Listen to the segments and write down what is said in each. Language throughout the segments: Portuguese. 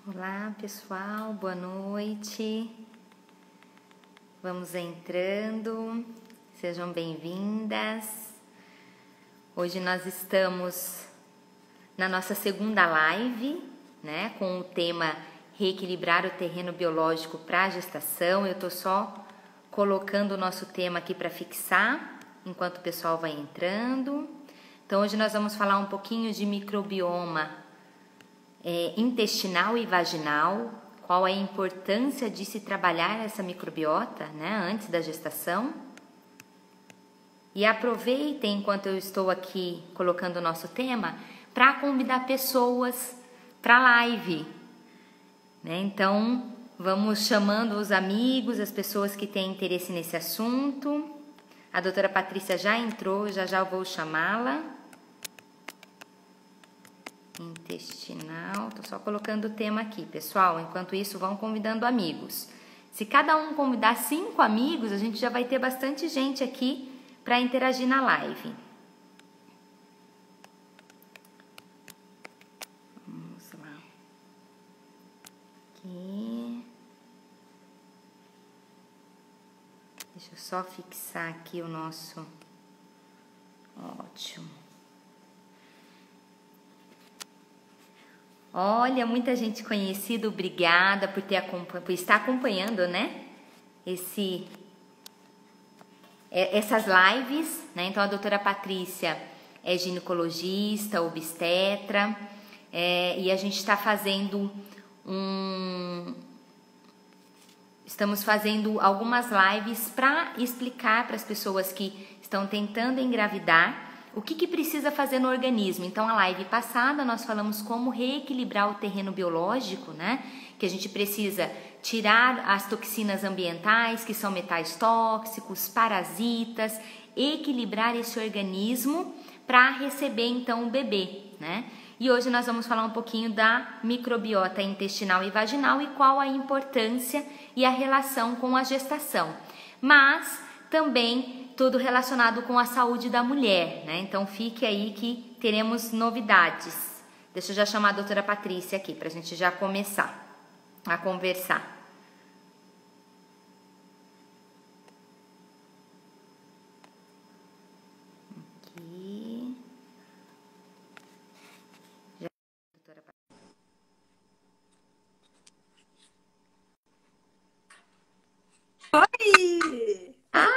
Olá, pessoal, boa noite. Vamos entrando, sejam bem-vindas. Hoje nós estamos na nossa segunda live, né, com o tema Reequilibrar o terreno biológico para a gestação. Eu tô só colocando o nosso tema aqui para fixar, enquanto o pessoal vai entrando. Então, hoje nós vamos falar um pouquinho de microbioma intestinal e vaginal, qual é a importância de se trabalhar essa microbiota, né, antes da gestação. E aproveitem, enquanto eu estou aqui colocando o nosso tema, para convidar pessoas para a live, né? Então, vamos chamando os amigos, as pessoas que têm interesse nesse assunto. A doutora Patrícia já entrou, já eu vou chamá-la. Intestinal, tô só colocando o tema aqui, pessoal. Enquanto isso, vão convidando amigos. Se cada um convidar 5 amigos, a gente já vai ter bastante gente aqui para interagir na live. Vamos lá. Aqui. Deixa eu só fixar aqui o nosso. Ótimo. Olha, muita gente conhecida, obrigada por estar acompanhando, né? Essas lives, né? Então, a doutora Patrícia é ginecologista, obstetra, e a gente está fazendo Estamos fazendo algumas lives para explicar para as pessoas que estão tentando engravidar o que precisa fazer no organismo. Então, a live passada nós falamos como reequilibrar o terreno biológico, né? Que a gente precisa tirar as toxinas ambientais, que são metais tóxicos, parasitas, equilibrar esse organismo para receber, então, o bebê, né? E hoje nós vamos falar um pouquinho da microbiota intestinal e vaginal e qual a importância e a relação com a gestação. Mas também tudo relacionado com a saúde da mulher, né? Então fique aí que teremos novidades. Deixa eu já chamar a doutora Patrícia aqui para a gente já começar a conversar. Aqui. Já, doutora Patrícia. Oi!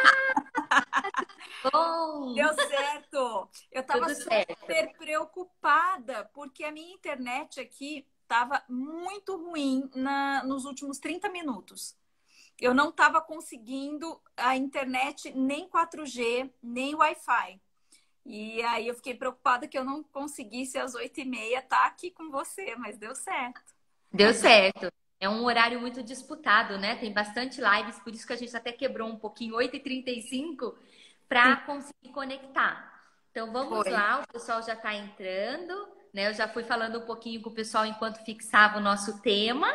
Bom, Deu certo! Eu estava tudo certo. super preocupada porque a minha internet aqui estava muito ruim nos últimos 30 minutos. Eu não estava conseguindo a internet nem 4G, nem Wi-Fi. E aí eu fiquei preocupada que eu não conseguisse às 8h30 estar aqui com você, mas deu certo. Deu certo. É um horário muito disputado, né? Tem bastante lives, por isso que a gente até quebrou um pouquinho, 8h35, para Sim, conseguir conectar. Então vamos foi. lá, o pessoal já está entrando, né? Eu já fui falando um pouquinho com o pessoal enquanto fixava o nosso tema.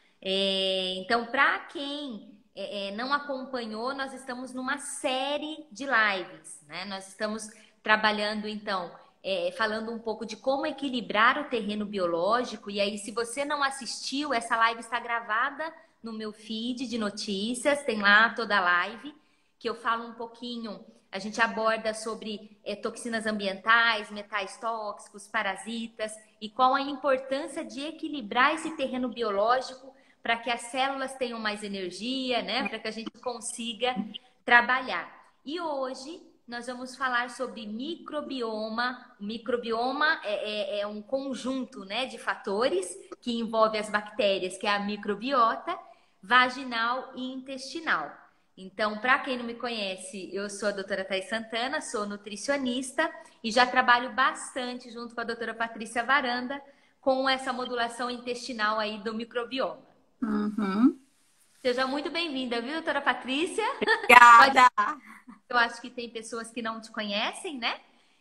Então, para quem não acompanhou, nós estamos numa série de lives, né? Nós estamos trabalhando, então, falando um pouco de como equilibrar o terreno biológico. E aí, se você não assistiu, essa live está gravada no meu feed de notícias, tem lá toda a live, que eu falo um pouquinho, a gente aborda sobre toxinas ambientais, metais tóxicos, parasitas, e qual a importância de equilibrar esse terreno biológico para que as células tenham mais energia, né? Para que a gente consiga trabalhar. E hoje nós vamos falar sobre microbioma. O microbioma é um conjunto, né, de fatores que envolve as bactérias, que é a microbiota vaginal e intestinal. Então, para quem não me conhece, eu sou a doutora Thaís Santana, sou nutricionista e já trabalho bastante junto com a doutora Patrícia Varanda com essa modulação intestinal aí do microbioma. Uhum. Seja muito bem-vinda, viu, doutora Patrícia? Pode... Obrigada! Eu acho que tem pessoas que não te conhecem, né?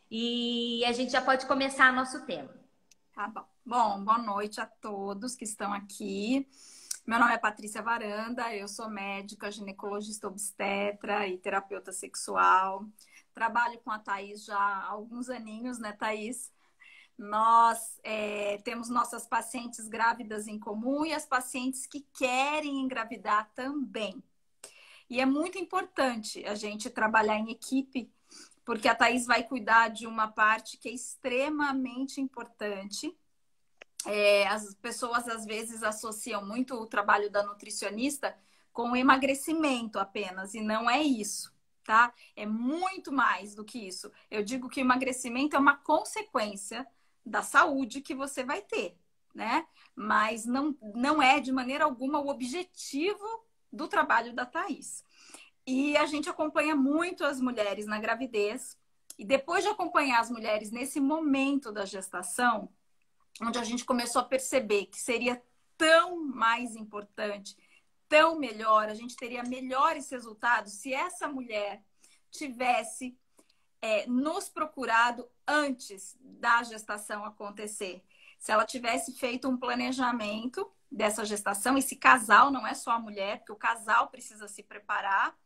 E a gente já pode começar nosso tema. Tá bom. Bom, boa noite a todos que estão aqui. Meu nome é Patrícia Varanda, eu sou médica, ginecologista obstetra e terapeuta sexual. Trabalho com a Thaís já há alguns aninhos, né, Thaís? Nós temos nossas pacientes grávidas em comum e as pacientes que querem engravidar também. E é muito importante a gente trabalhar em equipe, porque a Thaís vai cuidar de uma parte que é extremamente importante. As pessoas às vezes associam muito o trabalho da nutricionista com o emagrecimento apenas, e não é isso, tá? É muito mais do que isso. Eu digo que o emagrecimento é uma consequência da saúde que você vai ter, né? Mas não é de maneira alguma o objetivo do trabalho da Thaís. E a gente acompanha muito as mulheres na gravidez. E depois de acompanhar as mulheres nesse momento da gestação, onde a gente começou a perceber que seria tão mais importante, tão melhor, a gente teria melhores resultados se essa mulher tivesse nos procurado antes da gestação acontecer. Se ela tivesse feito um planejamento dessa gestação, esse casal, não é só a mulher, porque o casal precisa se preparar,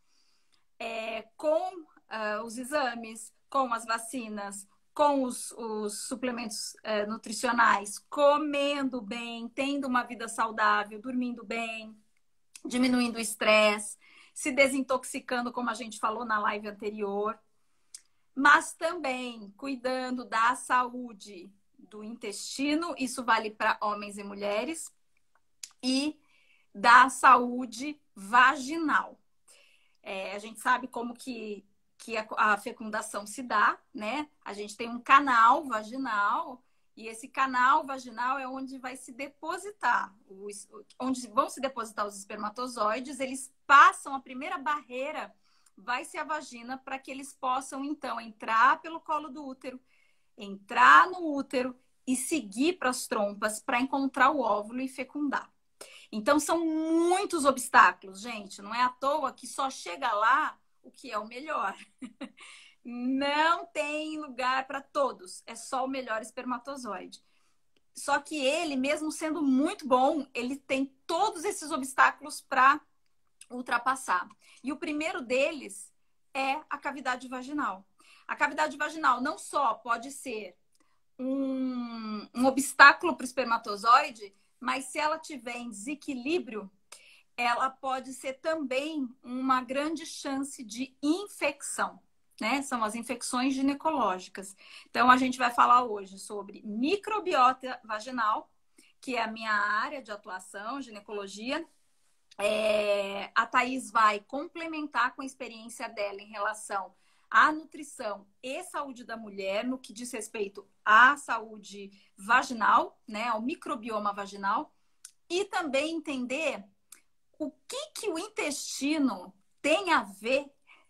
com os exames, com as vacinas, com os suplementos nutricionais, comendo bem, tendo uma vida saudável, dormindo bem, diminuindo o estresse, se desintoxicando, como a gente falou na live anterior, mas também cuidando da saúde do intestino, isso vale para homens e mulheres, e da saúde vaginal. A gente sabe como que a fecundação se dá, né? A gente tem um canal vaginal e esse canal vaginal é onde vai se depositar, onde vão se depositar os espermatozoides. Eles passam a primeira barreira, vai ser a vagina, para que eles possam então entrar pelo colo do útero, entrar no útero e seguir para as trompas para encontrar o óvulo e fecundar. Então, são muitos obstáculos, gente. Não é à toa que só chega lá o que é o melhor. Não tem lugar para todos. É só o melhor espermatozoide. Só que ele, mesmo sendo muito bom, ele tem todos esses obstáculos para ultrapassar. E o primeiro deles é a cavidade vaginal. A cavidade vaginal não só pode ser um obstáculo para o espermatozoide, mas se ela tiver em desequilíbrio, ela pode ser também uma grande chance de infecção, né? São as infecções ginecológicas. Então, a gente vai falar hoje sobre microbiota vaginal, que é a minha área de atuação, ginecologia. A Thaís vai complementar com a experiência dela em relação à nutrição e saúde da mulher, no que diz respeito à saúde vaginal, né, ao microbioma vaginal, e também entender o que o intestino tem a ver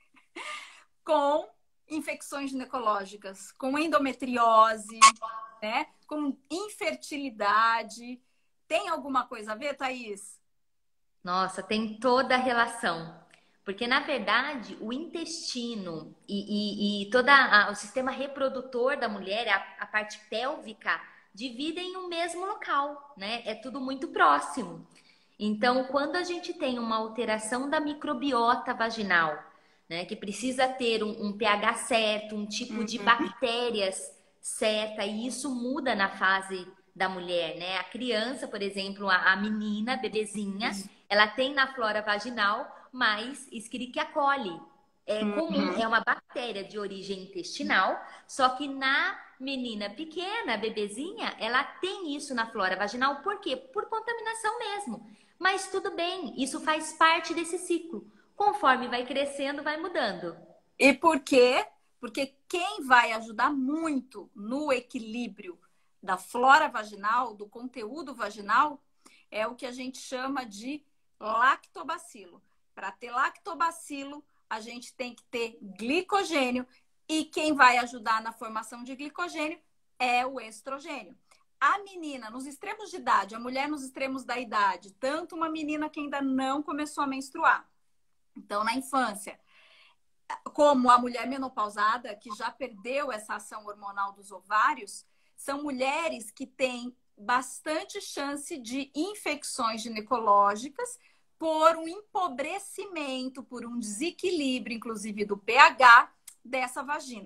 com infecções ginecológicas, com endometriose, né, com infertilidade. Tem alguma coisa a ver, Thaís? Nossa, tem toda a relação. Porque, na verdade, o intestino e todo o sistema reprodutor da mulher, a parte pélvica, dividem o mesmo local, né? É tudo muito próximo. Então, quando a gente tem uma alteração da microbiota vaginal, né, que precisa ter um pH certo, um tipo de bactérias certa, e isso muda na fase da mulher, né? A criança, por exemplo, a menina, a bebezinha, ela tem na flora vaginal mais Escherichia coli. É comum, é uma bactéria de origem intestinal, só que na menina pequena, a bebezinha, ela tem isso na flora vaginal. Por quê? Por contaminação mesmo. Mas tudo bem, isso faz parte desse ciclo. Conforme vai crescendo, vai mudando. E por quê? Porque quem vai ajudar muito no equilíbrio da flora vaginal, do conteúdo vaginal, é o que a gente chama de lactobacilo. Para ter lactobacilo, a gente tem que ter glicogênio, e quem vai ajudar na formação de glicogênio é o estrogênio. A menina nos extremos de idade, a mulher nos extremos da idade, tanto uma menina que ainda não começou a menstruar, então na infância, como a mulher menopausada, que já perdeu essa ação hormonal dos ovários, são mulheres que têm bastante chance de infecções ginecológicas por um empobrecimento, por um desequilíbrio, inclusive do pH dessa vagina.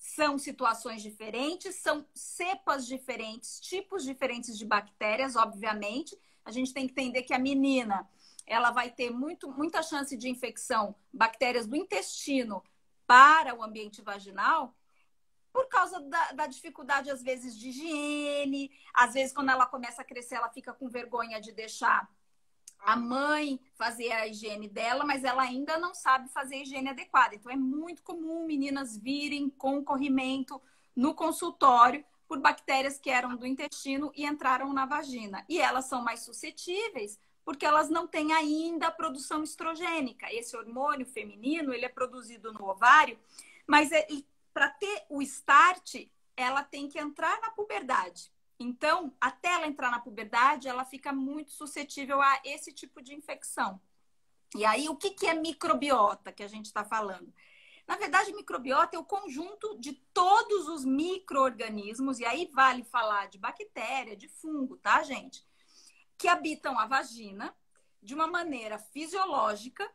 São situações diferentes, são cepas diferentes, tipos diferentes de bactérias, obviamente. A gente tem que entender que a menina, ela vai ter muita chance de infecção, bactérias do intestino para o ambiente vaginal, por causa da dificuldade, às vezes, de higiene. Às vezes, quando ela começa a crescer, ela fica com vergonha de deixar a mãe fazer a higiene dela, mas ela ainda não sabe fazer a higiene adequada. Então, é muito comum meninas virem com corrimento no consultório por bactérias que eram do intestino e entraram na vagina. E elas são mais suscetíveis porque elas não têm ainda a produção estrogênica. Esse hormônio feminino, ele é produzido no ovário, mas para ter o start, ela tem que entrar na puberdade. Então, até ela entrar na puberdade, ela fica muito suscetível a esse tipo de infecção. E aí, o que é microbiota que a gente está falando? Na verdade, microbiota é o conjunto de todos os micro-organismos, e aí vale falar de bactéria, de fungo, tá, gente? Que habitam a vagina de uma maneira fisiológica,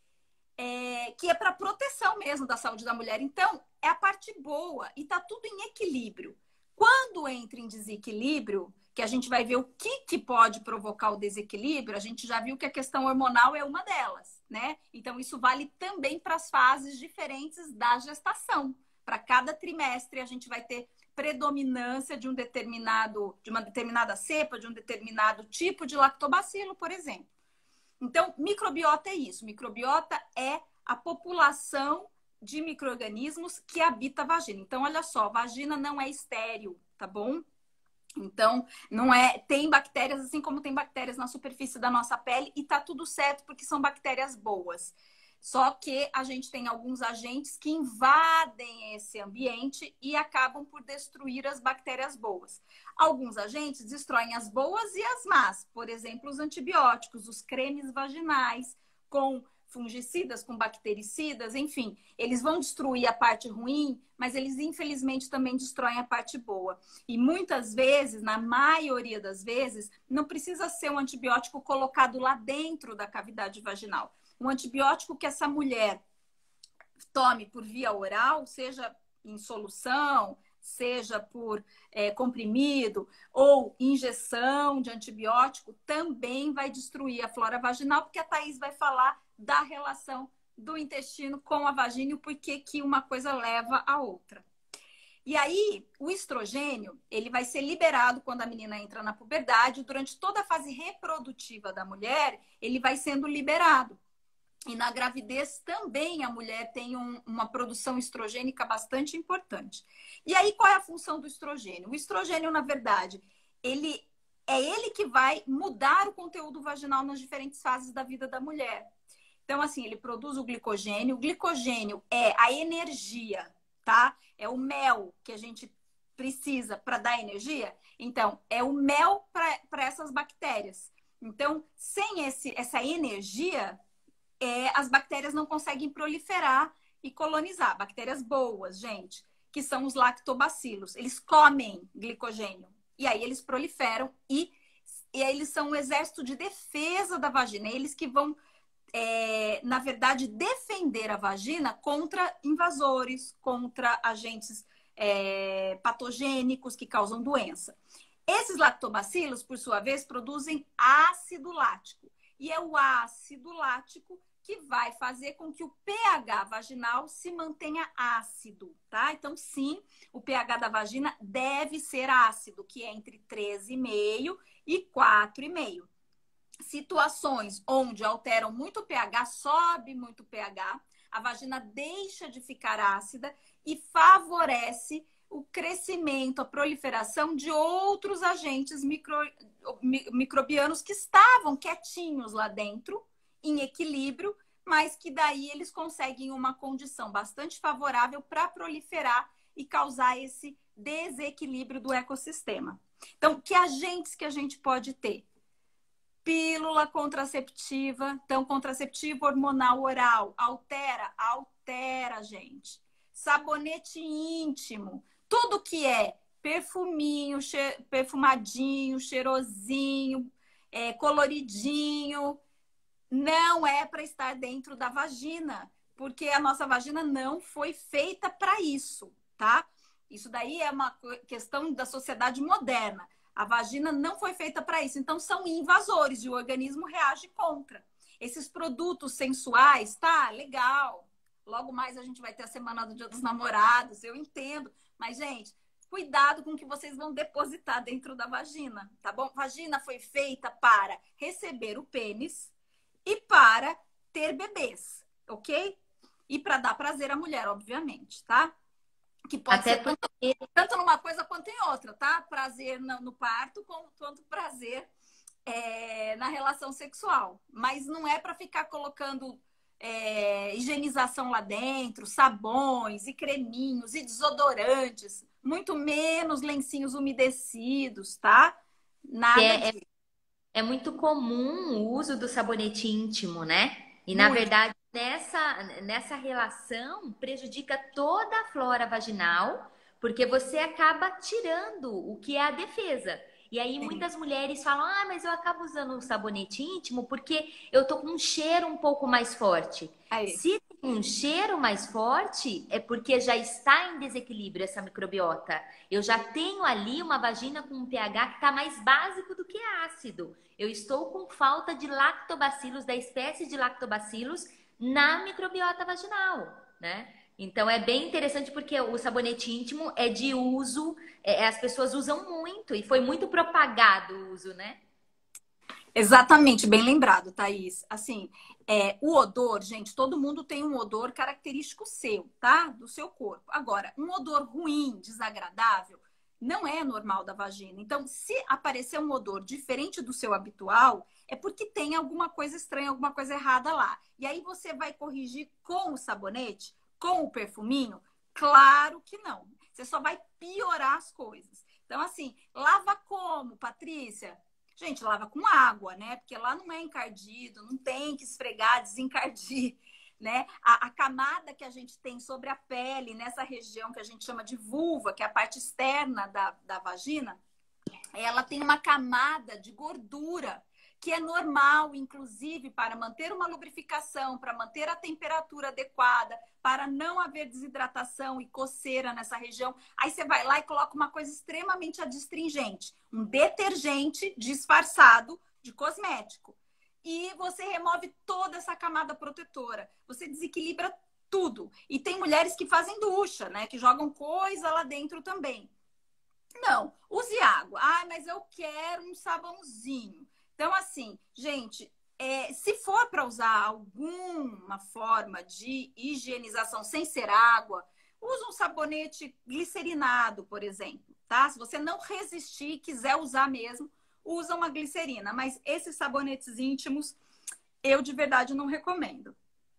que é para proteção mesmo da saúde da mulher. Então, é a parte boa e tá tudo em equilíbrio. Quando entra em desequilíbrio, que a gente vai ver o que pode provocar o desequilíbrio, a gente já viu que a questão hormonal é uma delas, né? Então, isso vale também para as fases diferentes da gestação. Para cada trimestre, a gente vai ter predominância de uma determinada cepa, de um determinado tipo de lactobacilo, por exemplo. Então, microbiota é isso. Microbiota é a população de micro-organismos que habita a vagina. Então, olha só, vagina não é estéril, tá bom? Então, não é. Tem bactérias, assim como tem bactérias na superfície da nossa pele, e tá tudo certo, porque são bactérias boas. Só que a gente tem alguns agentes que invadem esse ambiente e acabam por destruir as bactérias boas. Alguns agentes destroem as boas e as más. Por exemplo, os antibióticos, os cremes vaginais com fungicidas, com bactericidas, enfim. Eles vão destruir a parte ruim, mas eles infelizmente também destroem a parte boa. E muitas vezes, na maioria das vezes, não precisa ser um antibiótico colocado lá dentro da cavidade vaginal. Um antibiótico que essa mulher tome por via oral, seja em solução, seja por comprimido ou injeção de antibiótico, também vai destruir a flora vaginal, porque a Thaís vai falar da relação do intestino com a vagina e o porquê que uma coisa leva a outra. E aí, o estrogênio, ele vai ser liberado quando a menina entra na puberdade. Durante toda a fase reprodutiva da mulher, ele vai sendo liberado. E na gravidez também a mulher tem uma produção estrogênica bastante importante. E aí, qual é a função do estrogênio? O estrogênio, na verdade, ele que vai mudar o conteúdo vaginal nas diferentes fases da vida da mulher. Então, assim, ele produz o glicogênio. O glicogênio é a energia, tá? É o mel que a gente precisa para dar energia. Então, é o mel para essas bactérias. Então, sem essa energia, as bactérias não conseguem proliferar e colonizar. Bactérias boas, gente, que são os lactobacilos. Eles comem glicogênio. E aí eles proliferam e eles são um exército de defesa da vagina. Eles que vão, na verdade, defender a vagina contra invasores, contra agentes patogênicos que causam doença. Esses lactobacilos, por sua vez, produzem ácido lático. E é o ácido lático que vai fazer com que o pH vaginal se mantenha ácido, tá? Então, sim, o pH da vagina deve ser ácido, que é entre 3,5 e 4,5. Situações onde alteram muito o pH, sobe muito o pH, a vagina deixa de ficar ácida e favorece o crescimento, a proliferação de outros agentes microbianos que estavam quietinhos lá dentro, em equilíbrio, mas que daí eles conseguem uma condição bastante favorável para proliferar e causar esse desequilíbrio do ecossistema. Então, que agentes que a gente pode ter? Pílula contraceptiva, então contraceptivo hormonal oral, altera, gente. Sabonete íntimo, tudo que é perfuminho, perfumadinho, cheirosinho, coloridinho, não é para estar dentro da vagina, porque a nossa vagina não foi feita para isso. tá? Isso daí é uma questão da sociedade moderna. A vagina não foi feita para isso. Então, são invasores e o organismo reage contra. Esses produtos sensuais, tá? Legal. Logo mais a gente vai ter a semana do Dia dos Namorados, eu entendo. Mas, gente, cuidado com o que vocês vão depositar dentro da vagina, tá bom? Vagina foi feita para receber o pênis e para ter bebês, ok? E para dar prazer à mulher, obviamente, tá? Que pode Até ser porque tanto numa coisa quanto em outra, tá? Prazer no parto, quanto prazer na relação sexual. Mas não é para ficar colocando higienização lá dentro, sabões e creminhos e desodorantes, muito menos lencinhos umedecidos, tá? Nada é, disso. é muito comum o uso do sabonete íntimo, né? E na Muito. verdade, nessa relação prejudica toda a flora vaginal, porque você acaba tirando o que é a defesa. E aí Sim. muitas mulheres falam: "Ah, mas eu acabo usando o sabonete íntimo porque eu tô com um cheiro um pouco mais forte". Aí. Se tem um cheiro mais forte, é porque já está em desequilíbrio essa microbiota. Eu já tenho ali uma vagina com um pH que está mais básico do que ácido. Eu estou com falta de lactobacilos, da espécie de lactobacilos, na microbiota vaginal, né? Então é bem interessante porque o sabonete íntimo é de uso, as pessoas usam muito e foi muito propagado o uso, né? Exatamente, bem lembrado, Thaís. Assim, o odor, gente, todo mundo tem um odor característico seu, tá? Do seu corpo. Agora, um odor ruim, desagradável, não é normal da vagina. Então, se aparecer um odor diferente do seu habitual, é porque tem alguma coisa estranha, alguma coisa errada lá. E aí você vai corrigir com o sabonete, com o perfuminho? Claro que não. Você só vai piorar as coisas. Então, assim, lava como, Patrícia? Gente, lava com água, né? Porque lá não é encardido, não tem que esfregar, desencardir, né? A camada que a gente tem sobre a pele, nessa região que a gente chama de vulva, que é a parte externa da vagina, ela tem uma camada de gordura que é normal, inclusive, para manter uma lubrificação, para manter a temperatura adequada, para não haver desidratação e coceira nessa região. Aí você vai lá e coloca uma coisa extremamente adstringente, um detergente disfarçado de cosmético. E você remove toda essa camada protetora. Você desequilibra tudo. E tem mulheres que fazem ducha, né? Que jogam coisa lá dentro também. Não, use água. Ah, mas eu quero um sabãozinho. Então, assim, gente, se for para usar alguma forma de higienização sem ser água, use um sabonete glicerinado, por exemplo, tá? Se você não resistir, quiser usar mesmo, usa uma glicerina. Mas esses sabonetes íntimos, eu de verdade não recomendo.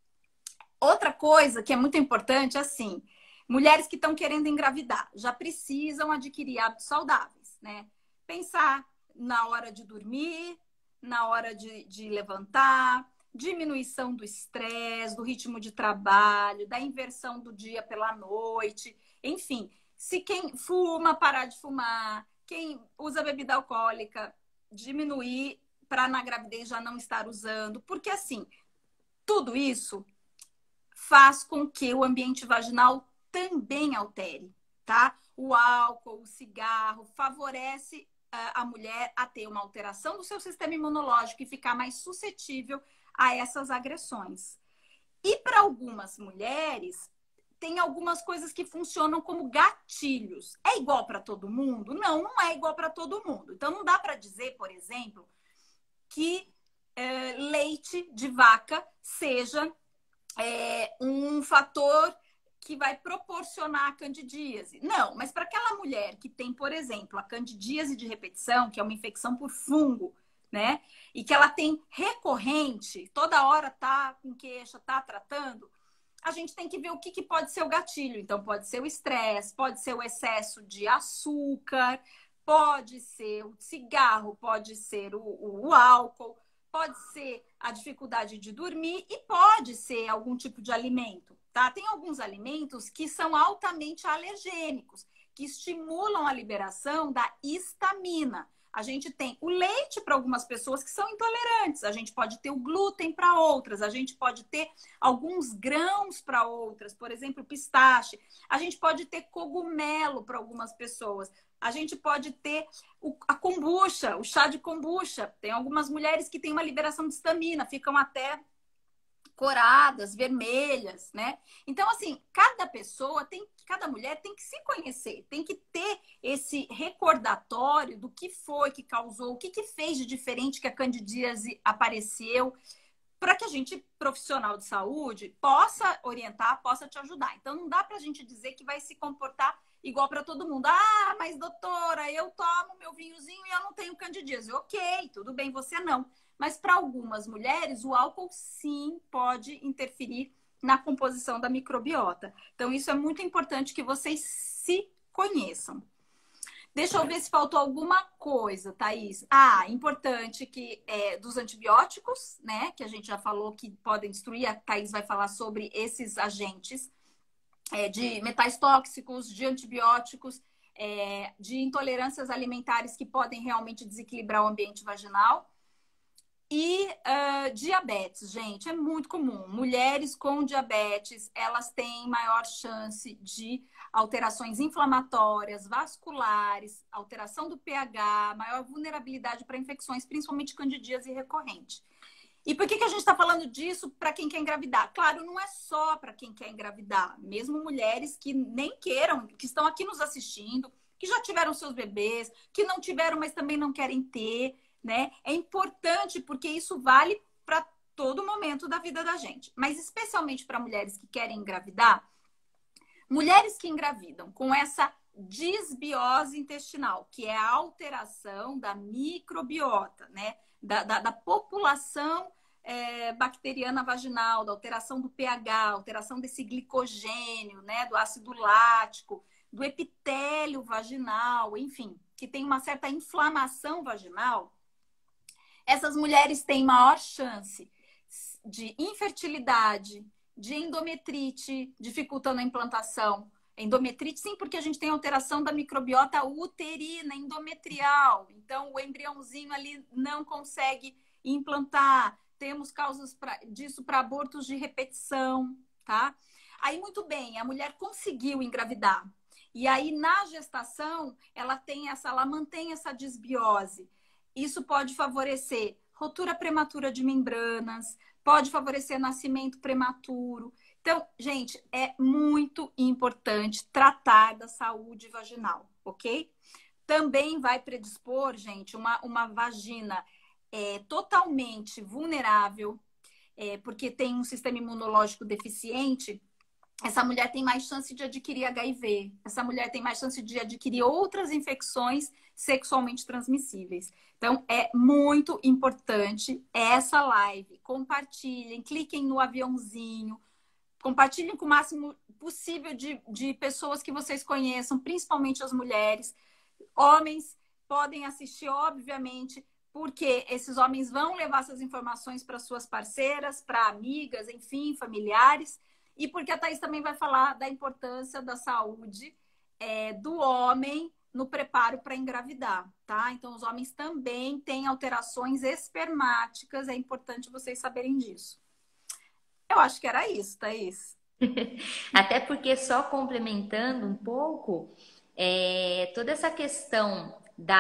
Outra coisa que é muito importante, assim, mulheres que estão querendo engravidar já precisam adquirir hábitos saudáveis, né? Pensar na hora de dormir, na hora de levantar, diminuição do estresse, do ritmo de trabalho, da inversão do dia pela noite, enfim. Se quem fuma, parar de fumar, quem usa bebida alcoólica, diminuir para na gravidez já não estar usando, porque assim, tudo isso faz com que o ambiente vaginal também altere, tá? O álcool, o cigarro favorece a mulher a ter uma alteração do seu sistema imunológico e ficar mais suscetível a essas agressões. E para algumas mulheres, tem algumas coisas que funcionam como gatilhos. É igual para todo mundo? Não, não é igual para todo mundo. Então, não dá para dizer, por exemplo, que leite de vaca seja um fator que vai proporcionar a candidíase. Não, mas para aquela mulher que tem, por exemplo, a candidíase de repetição, que é uma infecção por fungo, né? E que ela tem recorrente, toda hora tá com queixa, tá tratando, a gente tem que ver o que pode ser o gatilho. Então, pode ser o estresse, pode ser o excesso de açúcar, pode ser o cigarro, pode ser o álcool, pode ser a dificuldade de dormir e pode ser algum tipo de alimento, tá? Tem alguns alimentos que são altamente alergênicos, que estimulam a liberação da histamina. A gente tem o leite para algumas pessoas que são intolerantes, a gente pode ter o glúten para outras, a gente pode ter alguns grãos para outras, por exemplo, pistache. A gente pode ter cogumelo para algumas pessoas. A gente pode ter a kombucha, o chá de kombucha. Tem algumas mulheres que têm uma liberação de histamina, ficam até coradas, vermelhas, né? Então, assim, cada mulher tem que se conhecer, tem que ter esse recordatório do que foi que causou, o que fez de diferente que a candidíase apareceu, para que a gente, profissional de saúde, possa orientar, possa te ajudar. Então, não dá para a gente dizer que vai se comportar igual para todo mundo. Ah, mas doutora, eu tomo meu vinhozinho e eu não tenho candidíase. Ok, tudo bem, você não. Mas para algumas mulheres, o álcool sim pode interferir na composição da microbiota. Então, isso é muito importante que vocês se conheçam. Deixa eu ver se faltou alguma coisa, Thaís. Ah, importante que dos antibióticos, né? Que a gente já falou que podem destruir. A Thaís vai falar sobre esses agentes de metais tóxicos, de antibióticos, de intolerâncias alimentares que podem realmente desequilibrar o ambiente vaginal. E diabetes, gente, é muito comum. Mulheres com diabetes, elas têm maior chance de alterações inflamatórias, vasculares, alteração do pH, maior vulnerabilidade para infecções, principalmente candidíase recorrente. E por que a gente está falando disso para quem quer engravidar? Claro, não é só para quem quer engravidar. Mesmo mulheres que nem queiram, que estão aqui nos assistindo, que já tiveram seus bebês, que não tiveram, mas também não querem ter, né? É importante porque isso vale para todo momento da vida da gente. Mas especialmente para mulheres que querem engravidar, mulheres que engravidam com essa disbiose intestinal, que é a alteração da microbiota, né? Da população bacteriana vaginal, da alteração do pH, alteração desse glicogênio, né? Do ácido lático, do epitélio vaginal, enfim, que tem uma certa inflamação vaginal. Essas mulheres têm maior chance de infertilidade, de endometrite, dificultando a implantação. Endometrite, sim, porque a gente tem alteração da microbiota uterina, endometrial. Então, o embriãozinho ali não consegue implantar. Temos causas disso para abortos de repetição, tá? Aí, muito bem, a mulher conseguiu engravidar. E aí, na gestação, ela mantém essa disbiose. Isso pode favorecer rotura prematura de membranas, pode favorecer nascimento prematuro. Então, gente, é muito importante tratar da saúde vaginal, ok? Também vai predispor, gente, uma vagina totalmente vulnerável, porque tem um sistema imunológico deficiente. Essa mulher tem mais chance de adquirir HIV. Essa mulher tem mais chance de adquirir outras infecções sexualmente transmissíveis. Então, é muito importante essa live. Compartilhem, cliquem no aviãozinho, compartilhem com o máximo possível de pessoas que vocês conheçam, principalmente as mulheres. Homens podem assistir, obviamente, porque esses homens vão levar essas informações para suas parceiras, para amigas, enfim, familiares. E porque a Thaís também vai falar da importância da saúde do homem no preparo para engravidar, tá? Então, os homens também têm alterações espermáticas, é importante vocês saberem disso. Eu acho que era isso, Thaís. Até porque, só complementando um pouco, toda essa questão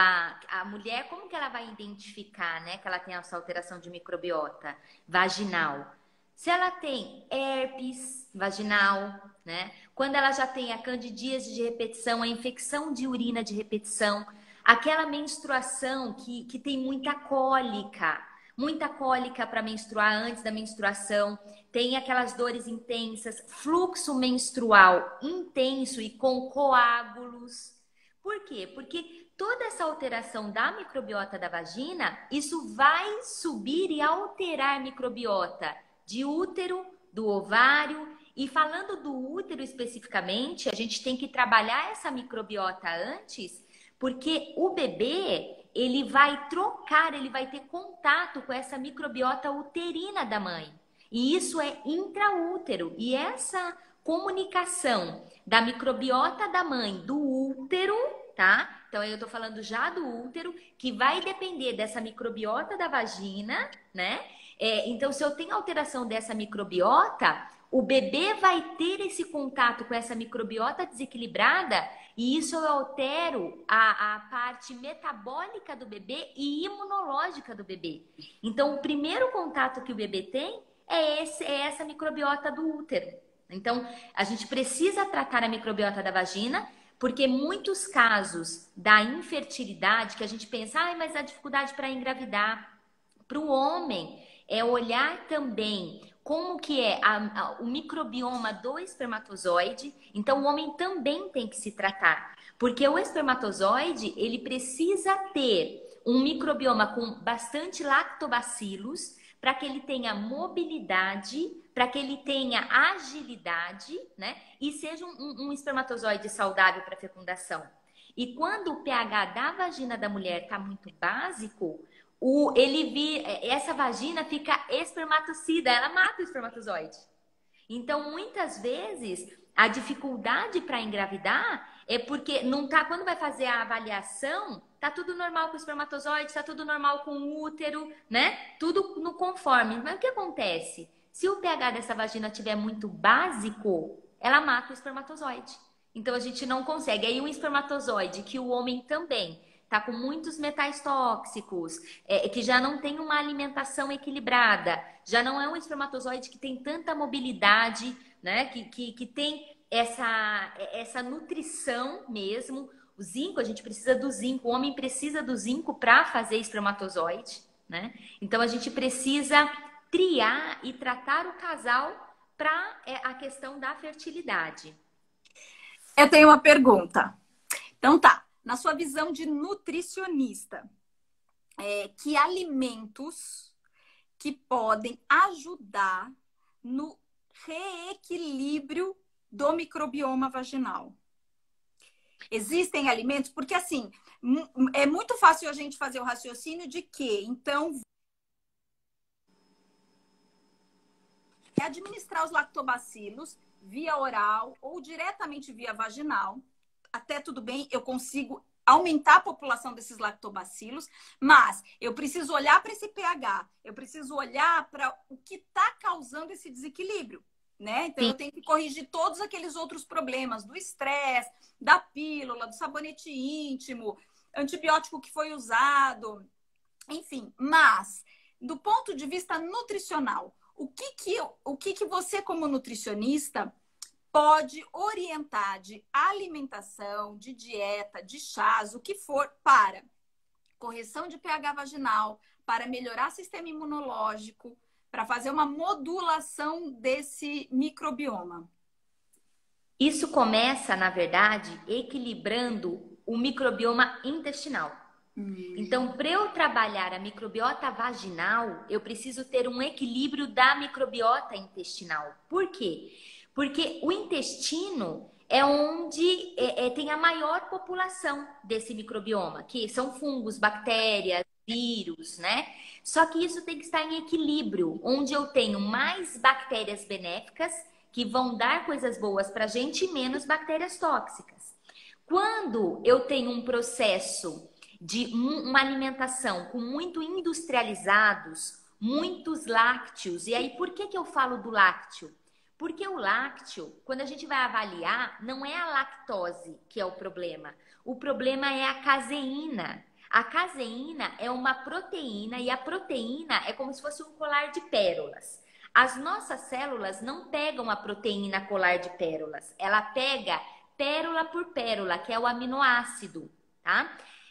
a mulher, como que ela vai identificar, né, que ela tem essa alteração de microbiota vaginal? Se ela tem herpes vaginal, né? Quando ela já tem a candidíase de repetição, a infecção de urina de repetição, aquela menstruação que tem muita cólica para menstruar antes da menstruação, tem aquelas dores intensas, fluxo menstrual intenso e com coágulos. Por quê? Porque toda essa alteração da microbiota da vagina, isso vai subir e alterar a microbiota de útero, do ovário. E falando do útero especificamente, a gente tem que trabalhar essa microbiota antes, porque o bebê, ele vai ter contato com essa microbiota uterina da mãe. E isso é intraútero. E essa comunicação da microbiota da mãe do útero, tá? Então, aí eu tô falando já do útero, que vai depender dessa microbiota da vagina, né? Então, se eu tenho alteração dessa microbiota, o bebê vai ter esse contato com essa microbiota desequilibrada e isso eu altero a parte metabólica do bebê e imunológica do bebê. Então, o primeiro contato que o bebê tem é essa microbiota do útero. Então, a gente precisa tratar a microbiota da vagina, porque muitos casos da infertilidade, que a gente pensa, mas a dificuldade para engravidar, para o homem, é olhar também como que é o microbioma do espermatozoide. Então, o homem também tem que se tratar, porque o espermatozoide, ele precisa ter um microbioma com bastante lactobacilos, para que ele tenha mobilidade, para que ele tenha agilidade, né? E seja um espermatozoide saudável para fecundação. E quando o pH da vagina da mulher está muito básico, essa vagina fica espermaticida, ela mata o espermatozoide. Então, muitas vezes, a dificuldade para engravidar é porque não tá, quando vai fazer a avaliação, tá tudo normal com o espermatozoide, tá tudo normal com o útero, né? Tudo no conforme. Mas o que acontece? Se o pH dessa vagina tiver muito básico, ela mata o espermatozoide. Então, a gente não consegue. Aí, o espermatozoide, que o homem também tá com muitos metais tóxicos, que já não tem uma alimentação equilibrada, já não é um espermatozoide que tem tanta mobilidade, né? Que tem essa nutrição mesmo. O zinco, a gente precisa do zinco, o homem precisa do zinco para fazer espermatozoide, né? Então a gente precisa triar e tratar o casal para a questão da fertilidade. Eu tenho uma pergunta. Então tá, na sua visão de nutricionista, que alimentos que podem ajudar no reequilíbrio do microbioma vaginal? Existem alimentos, porque assim, é muito fácil a gente fazer o raciocínio de que, então, administrar os lactobacilos via oral ou diretamente via vaginal, até tudo bem, eu consigo aumentar a população desses lactobacilos, mas eu preciso olhar para esse pH, eu preciso olhar para o que está causando esse desequilíbrio, né? Então, eu tenho que corrigir todos aqueles outros problemas do estresse, da pílula, do sabonete íntimo, antibiótico que foi usado, enfim. Mas, do ponto de vista nutricional, o que você, como nutricionista, pode orientar de alimentação, de dieta, de chás, o que for, para correção de pH vaginal, para melhorar o sistema imunológico, para fazer uma modulação desse microbioma? Isso começa, na verdade, equilibrando o microbioma intestinal. Então, para eu trabalhar a microbiota vaginal, eu preciso ter um equilíbrio da microbiota intestinal. Por quê? Porque o intestino é onde tem a maior população desse microbioma, que são fungos, bactérias, vírus, né? Só que isso tem que estar em equilíbrio, onde eu tenho mais bactérias benéficas, que vão dar coisas boas para a gente, e menos bactérias tóxicas. Quando eu tenho um processo de uma alimentação com muito industrializados, muitos lácteos, e aí por que eu falo do lácteo? Porque o lácteo, quando a gente vai avaliar, não é a lactose que é o problema é a caseína. A caseína é uma proteína e a proteína é como se fosse um colar de pérolas. As nossas células não pegam a proteína colar de pérolas, ela pega pérola por pérola, que é o aminoácido, tá?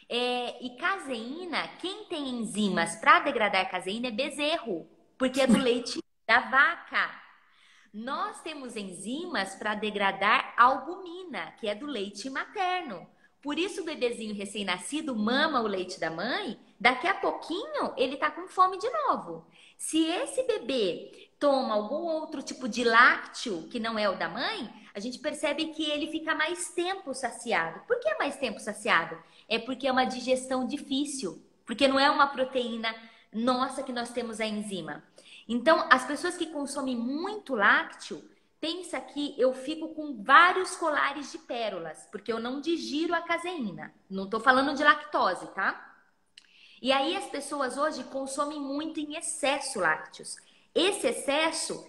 E caseína, quem tem enzimas para degradar caseína é bezerro, porque é do leite da vaca. Nós temos enzimas para degradar albumina, que é do leite materno. Por isso o bebezinho recém-nascido mama o leite da mãe, daqui a pouquinho ele tá com fome de novo. Se esse bebê toma algum outro tipo de lácteo que não é o da mãe, a gente percebe que ele fica mais tempo saciado. Por que mais tempo saciado? É porque é uma digestão difícil, porque não é uma proteína nossa que nós temos a enzima. Então, as pessoas que consomem muito lácteo pensa que eu fico com vários colares de pérolas, porque eu não digiro a caseína. Não tô falando de lactose, tá? E aí as pessoas hoje consomem muito em excesso lácteos. Esse excesso,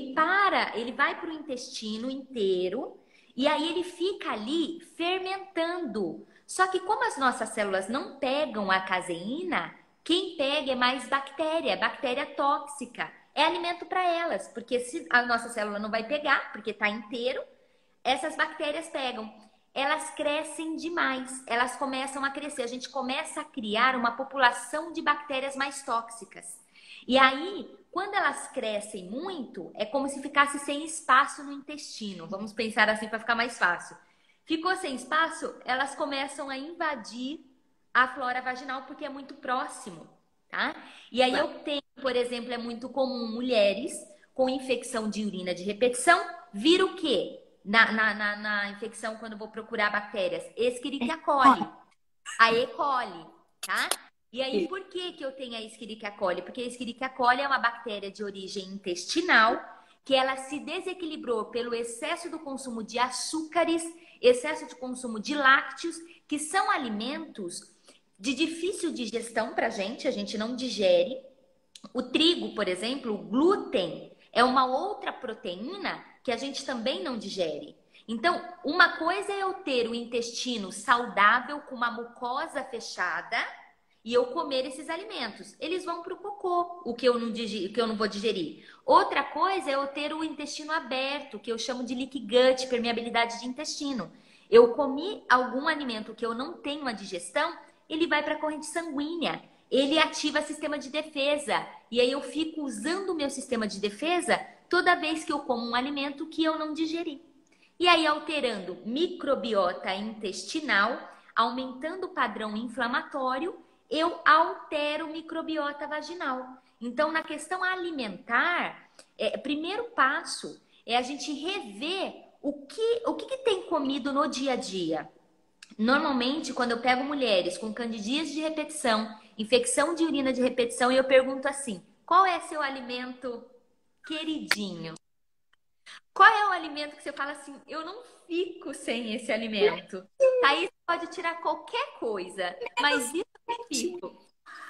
ele vai para o intestino inteiro e aí ele fica ali fermentando. Só que como as nossas células não pegam a caseína, quem pega é mais bactéria, bactéria tóxica. É alimento para elas, porque se a nossa célula não vai pegar, porque está inteiro, essas bactérias pegam. Elas crescem demais, elas começam a crescer. A gente começa a criar uma população de bactérias mais tóxicas. E aí, quando elas crescem muito, é como se ficasse sem espaço no intestino. Vamos pensar assim para ficar mais fácil. Ficou sem espaço, elas começam a invadir a flora vaginal porque é muito próximo, tá? E aí eu tenho, por exemplo, é muito comum mulheres com infecção de urina de repetição vir o quê? Na infecção, quando eu vou procurar bactérias, Escherichia coli, a E. coli, tá? E aí, por que que eu tenho a Escherichia coli? Porque a Escherichia coli é uma bactéria de origem intestinal que ela se desequilibrou pelo excesso do consumo de açúcares, excesso de consumo de lácteos, que são alimentos de difícil digestão pra gente, a gente não digere. O trigo, por exemplo, o glúten, é uma outra proteína que a gente também não digere. Então, uma coisa é eu ter o intestino saudável, com uma mucosa fechada, e eu comer esses alimentos. Eles vão para o cocô, o que eu não vou digerir. Outra coisa é eu ter o intestino aberto, que eu chamo de leaky gut, permeabilidade de intestino. Eu comi algum alimento que eu não tenho a digestão, ele vai para a corrente sanguínea. Ele ativa o sistema de defesa. E aí eu fico usando o meu sistema de defesa toda vez que eu como um alimento que eu não digeri. E aí, alterando microbiota intestinal, aumentando o padrão inflamatório, eu altero microbiota vaginal. Então, na questão alimentar, primeiro passo é a gente rever o que tem comido no dia a dia. Normalmente, quando eu pego mulheres com candidíase de repetição, infecção de urina de repetição, e eu pergunto assim: qual é seu alimento queridinho? Qual é o alimento que você fala assim, eu não fico sem esse alimento? Aí você pode tirar qualquer coisa, mas isso eu fico.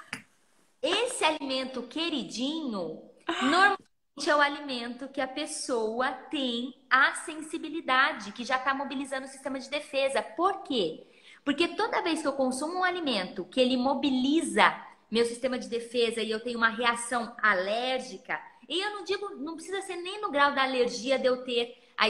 Esse alimento queridinho, normalmente é o alimento que a pessoa tem a sensibilidade, que já está mobilizando o sistema de defesa. Por quê? Porque toda vez que eu consumo um alimento que ele mobiliza meu sistema de defesa e eu tenho uma reação alérgica, e eu não digo, não precisa ser nem no grau da alergia de eu ter a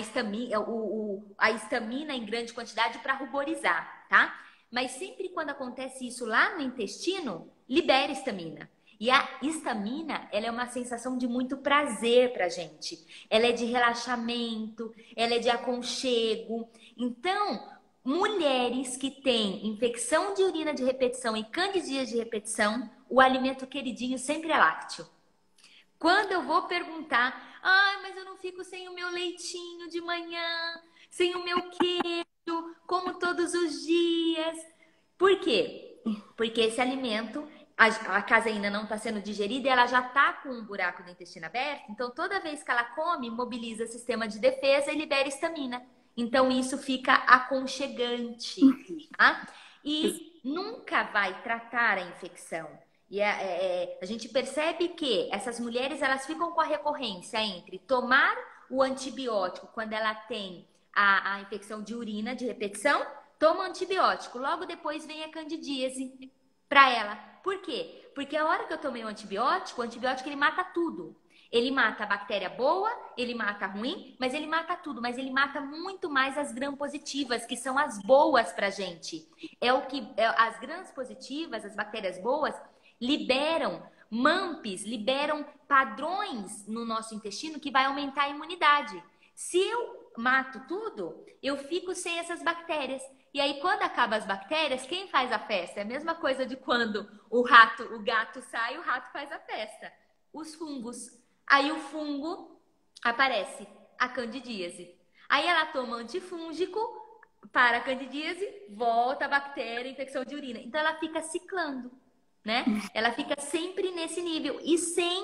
histamina em grande quantidade para ruborizar, tá? Mas sempre quando acontece isso lá no intestino, libera histamina. E a histamina, ela é uma sensação de muito prazer pra gente. Ela é de relaxamento, ela é de aconchego. Então, mulheres que têm infecção de urina de repetição e candidíase de repetição, o alimento queridinho sempre é lácteo. Quando eu vou perguntar, mas eu não fico sem o meu leitinho de manhã, sem o meu queijo, como todos os dias. Por quê? Porque esse alimento, a caseína não está sendo digerida e ela já está com um buraco do intestino aberto. Então, toda vez que ela come, mobiliza o sistema de defesa e libera histamina. Então, isso fica aconchegante, tá? E nunca vai tratar a infecção. E a gente percebe que essas mulheres, elas ficam com a recorrência entre tomar o antibiótico quando ela tem a infecção de urina de repetição, toma antibiótico, logo depois vem a candidíase para ela. Por quê? Porque a hora que eu tomei o antibiótico ele mata tudo. Ele mata a bactéria boa, ele mata a ruim, mas ele mata tudo. Mas ele mata muito mais as gram-positivas, que são as boas pra gente. As gram-positivas, as bactérias boas, liberam MAMPs, liberam padrões no nosso intestino que vai aumentar a imunidade. Se eu mato tudo, eu fico sem essas bactérias. E aí, quando acaba as bactérias, quem faz a festa? É a mesma coisa de quando o gato sai, o rato faz a festa. Os fungos. Aí o fungo aparece, a candidíase. Aí ela toma antifúngico para a candidíase, volta a bactéria, infecção de urina. Então ela fica ciclando, né? Ela fica sempre nesse nível e sem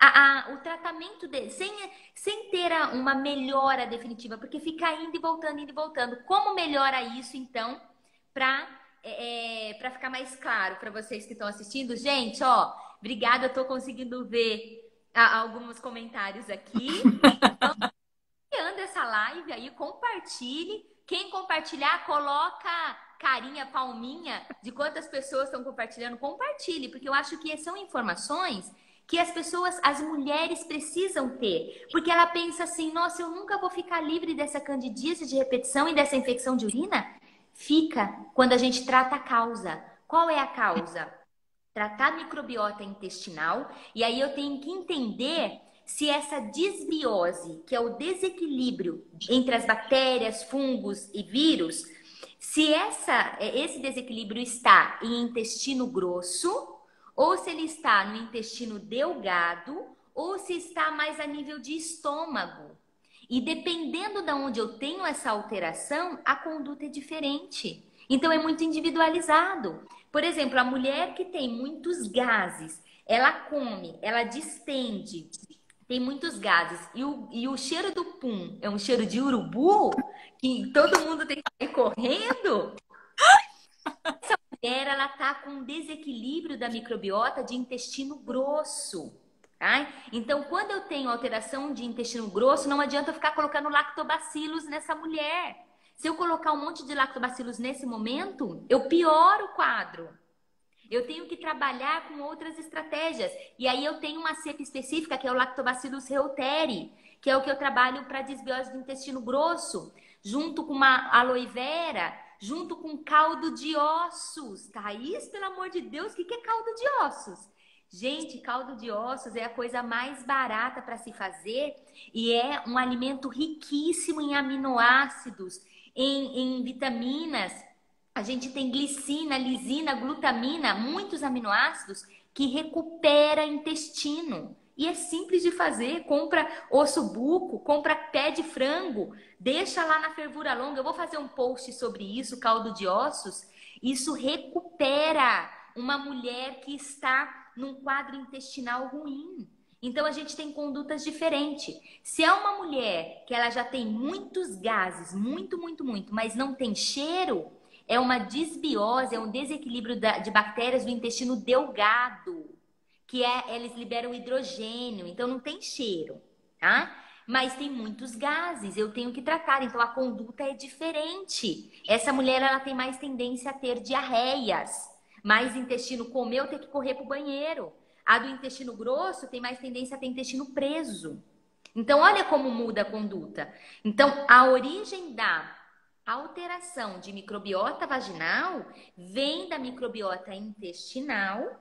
o tratamento dele, sem ter uma melhora definitiva, porque fica indo e voltando, indo e voltando. Como melhora isso, então, para ficar mais claro para vocês que estão assistindo? Gente, ó, obrigada, eu tô conseguindo ver alguns comentários aqui. Anda essa live aí, compartilhe. Quem compartilhar, coloca carinha, palminha de quantas pessoas estão compartilhando. Compartilhe, porque eu acho que são informações que as pessoas, as mulheres precisam ter. Porque ela pensa assim, nossa, eu nunca vou ficar livre dessa candidíase de repetição e dessa infecção de urina. Fica quando a gente trata a causa. Qual é a causa? Tratar a microbiota intestinal. E aí eu tenho que entender se essa disbiose, que é o desequilíbrio entre as bactérias, fungos e vírus, se esse desequilíbrio está em intestino grosso, ou se ele está no intestino delgado, ou se está mais a nível de estômago. E dependendo de onde eu tenho essa alteração, a conduta é diferente. Então é muito individualizado. Por exemplo, a mulher que tem muitos gases, ela come, ela distende, tem muitos gases, e o cheiro do pum é um cheiro de urubu, que todo mundo tem que sair correndo. Essa mulher, ela tá com um desequilíbrio da microbiota de intestino grosso. Tá? Então, quando eu tenho alteração de intestino grosso, não adianta eu ficar colocando lactobacilos nessa mulher. Se eu colocar um monte de lactobacilos nesse momento, eu pioro o quadro. Eu tenho que trabalhar com outras estratégias. E aí eu tenho uma cepa específica, que é o Lactobacillus reuteri, que é o que eu trabalho para desbiose do intestino grosso, junto com uma aloe vera, junto com caldo de ossos. Thaís, pelo amor de Deus, o que é caldo de ossos? Gente, caldo de ossos é a coisa mais barata para se fazer e é um alimento riquíssimo em aminoácidos, em vitaminas. A gente tem glicina, lisina, glutamina, muitos aminoácidos que recupera intestino. E é simples de fazer. Compra osso buco, compra pé de frango, deixa lá na fervura longa. Eu vou fazer um post sobre isso, caldo de ossos. Isso recupera uma mulher que está num quadro intestinal ruim. Então a gente tem condutas diferentes. Se é uma mulher que ela já tem muitos gases, muito, mas não tem cheiro, é uma disbiose, é um desequilíbrio de bactérias do intestino delgado, que eles liberam hidrogênio, então não tem cheiro, tá? Mas tem muitos gases, eu tenho que tratar, então a conduta é diferente. Essa mulher, ela tem mais tendência a ter diarreias, mais intestino comeu, ter que correr para o banheiro. A do intestino grosso tem mais tendência a ter intestino preso. Então, olha como muda a conduta. Então, a origem da alteração de microbiota vaginal vem da microbiota intestinal,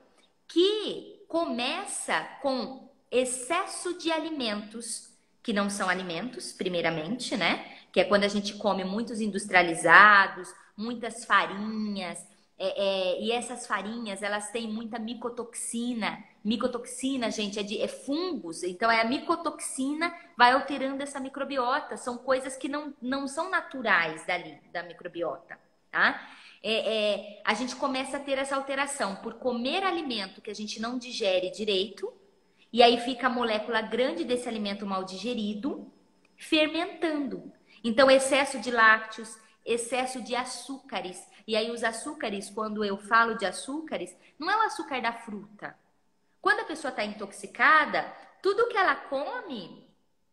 que começa com excesso de alimentos, que não são alimentos, primeiramente, né? Que é quando a gente come muitos industrializados, muitas farinhas, e essas farinhas, elas têm muita micotoxina. Micotoxina, gente, é fungos. Então, a micotoxina vai alterando essa microbiota. São coisas que não são naturais da microbiota, tá? A gente começa a ter essa alteração por comer alimento que a gente não digere direito. E aí fica a molécula grande desse alimento mal digerido, fermentando. Então, excesso de lácteos, excesso de açúcares. E aí os açúcares, quando eu falo de açúcares, não é o açúcar da fruta. Quando a pessoa está intoxicada, tudo que ela come,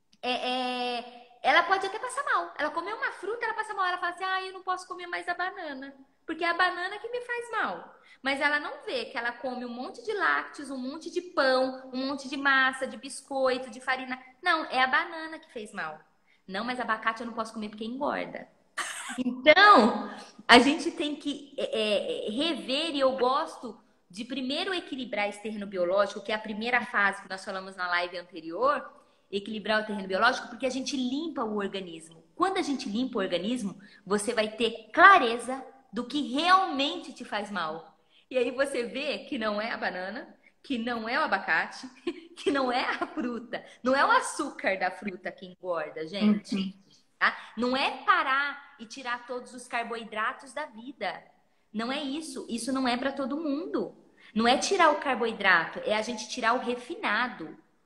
ela pode até passar mal. Ela comeu uma fruta, ela passa mal. Ela fala assim, eu não posso comer mais a banana, porque é a banana que me faz mal. Mas ela não vê que ela come um monte de lácteos, um monte de pão, um monte de massa, de biscoito, de farina. Não, é a banana que fez mal. Não, mas abacate eu não posso comer porque engorda. Então, a gente tem que rever, e eu gosto de primeiro equilibrar esse terreno biológico, que é a primeira fase que nós falamos na live anterior, equilibrar o terreno biológico, porque a gente limpa o organismo. Quando a gente limpa o organismo, você vai ter clareza do que realmente te faz mal. E aí você vê que não é a banana, que não é o abacate, que não é a fruta, não é o açúcar da fruta que engorda, gente. Tá? Não é parar e tirar todos os carboidratos da vida. Não é isso. Isso não é para todo mundo. Não é tirar o carboidrato, é a gente tirar o refinado.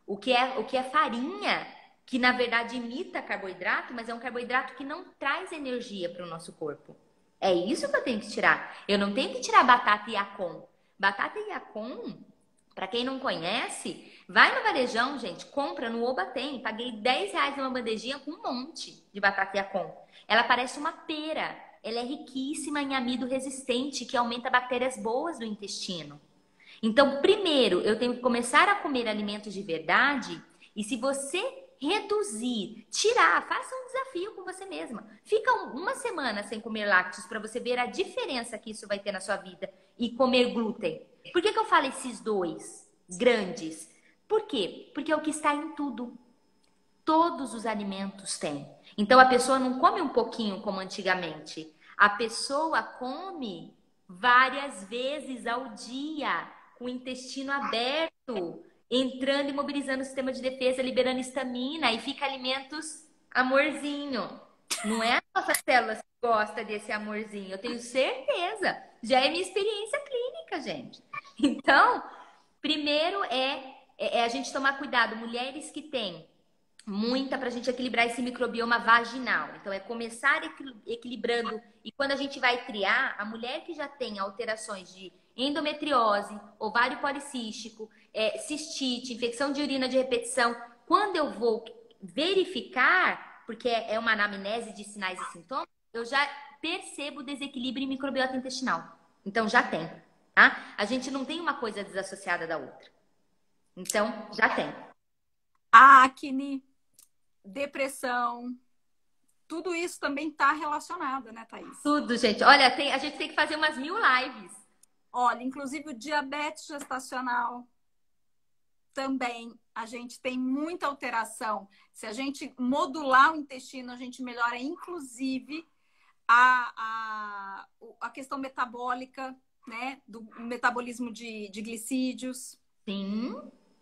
o que é farinha, que na verdade imita carboidrato, mas é um carboidrato que não traz energia para o nosso corpo. É isso que eu tenho que tirar. Eu não tenho que tirar batata e Yacon. Batata e Yacon, para quem não conhece, vai no varejão, gente, compra, no Oba tem. Paguei R$ 10 numa bandejinha com um monte de batata Yacon. Ela parece uma pera. Ela é riquíssima em amido resistente, que aumenta bactérias boas do intestino. Então, primeiro, eu tenho que começar a comer alimentos de verdade. E se você reduzir, tirar, faça um desafio com você mesma. Fica uma semana sem comer lácteos para você ver a diferença que isso vai ter na sua vida. E comer glúten. Por que eu falo esses dois grandes? Por quê? Porque é o que está em tudo. Todos os alimentos têm. Então, a pessoa não come um pouquinho como antigamente. A pessoa come várias vezes ao dia, com o intestino aberto, entrando e mobilizando o sistema de defesa, liberando histamina, e fica alimentos amorzinho. Não é a nossa célula que gosta desse amorzinho, eu tenho certeza. Já é minha experiência clínica, gente. Então, primeiro é a gente tomar cuidado. Mulheres que têm muita para a gente equilibrar esse microbioma vaginal. Então, é começar equilibrando. E quando a gente vai triar, a mulher que já tem alterações de endometriose, ovário policístico, cistite, infecção de urina de repetição, quando eu vou verificar, porque é uma anamnese de sinais e sintomas, eu já percebo o desequilíbrio em microbiota intestinal. Então, já tem, tá? A gente não tem uma coisa desassociada da outra. Então, já tem. Acne, depressão, tudo isso também está relacionado, né, Thaís? Tudo, gente. Olha, a gente tem que fazer umas 1000 lives. Olha, inclusive o diabetes gestacional também, a gente tem muita alteração. Se a gente modular o intestino, a gente melhora, inclusive, a questão metabólica, né, do metabolismo de glicídios. Sim.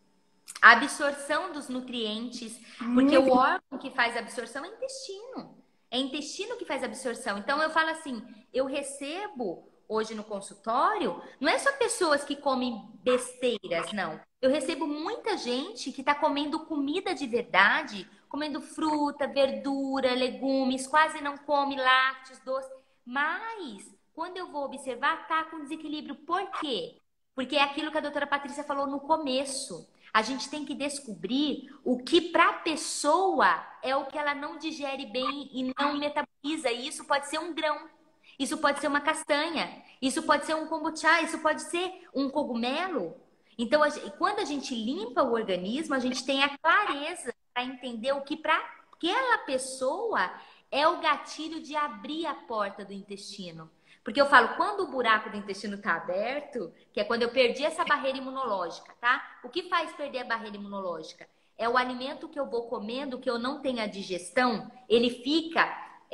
A absorção dos nutrientes, porque o órgão que faz a absorção é o intestino. É o intestino que faz a absorção. Então, eu falo assim, eu recebo hoje no consultório, não é só pessoas que comem besteiras, não. Eu recebo muita gente que está comendo comida de verdade, comendo fruta, verdura, legumes, quase não come lácteos, doces. Mas, quando eu vou observar, tá com desequilíbrio. Por quê? Porque é aquilo que a doutora Patrícia falou no começo. A gente tem que descobrir o que para a pessoa é o que ela não digere bem e não metaboliza. E isso pode ser um grão, isso pode ser uma castanha, isso pode ser um kombucha, isso pode ser um cogumelo. Então, quando a gente limpa o organismo, a gente tem a clareza para entender o que para aquela pessoa é o gatilho de abrir a porta do intestino. Porque eu falo, quando o buraco do intestino está aberto, que é quando eu perdi essa barreira imunológica, tá? O que faz perder a barreira imunológica? É o alimento que eu vou comendo, que eu não tenho a digestão, ele fica...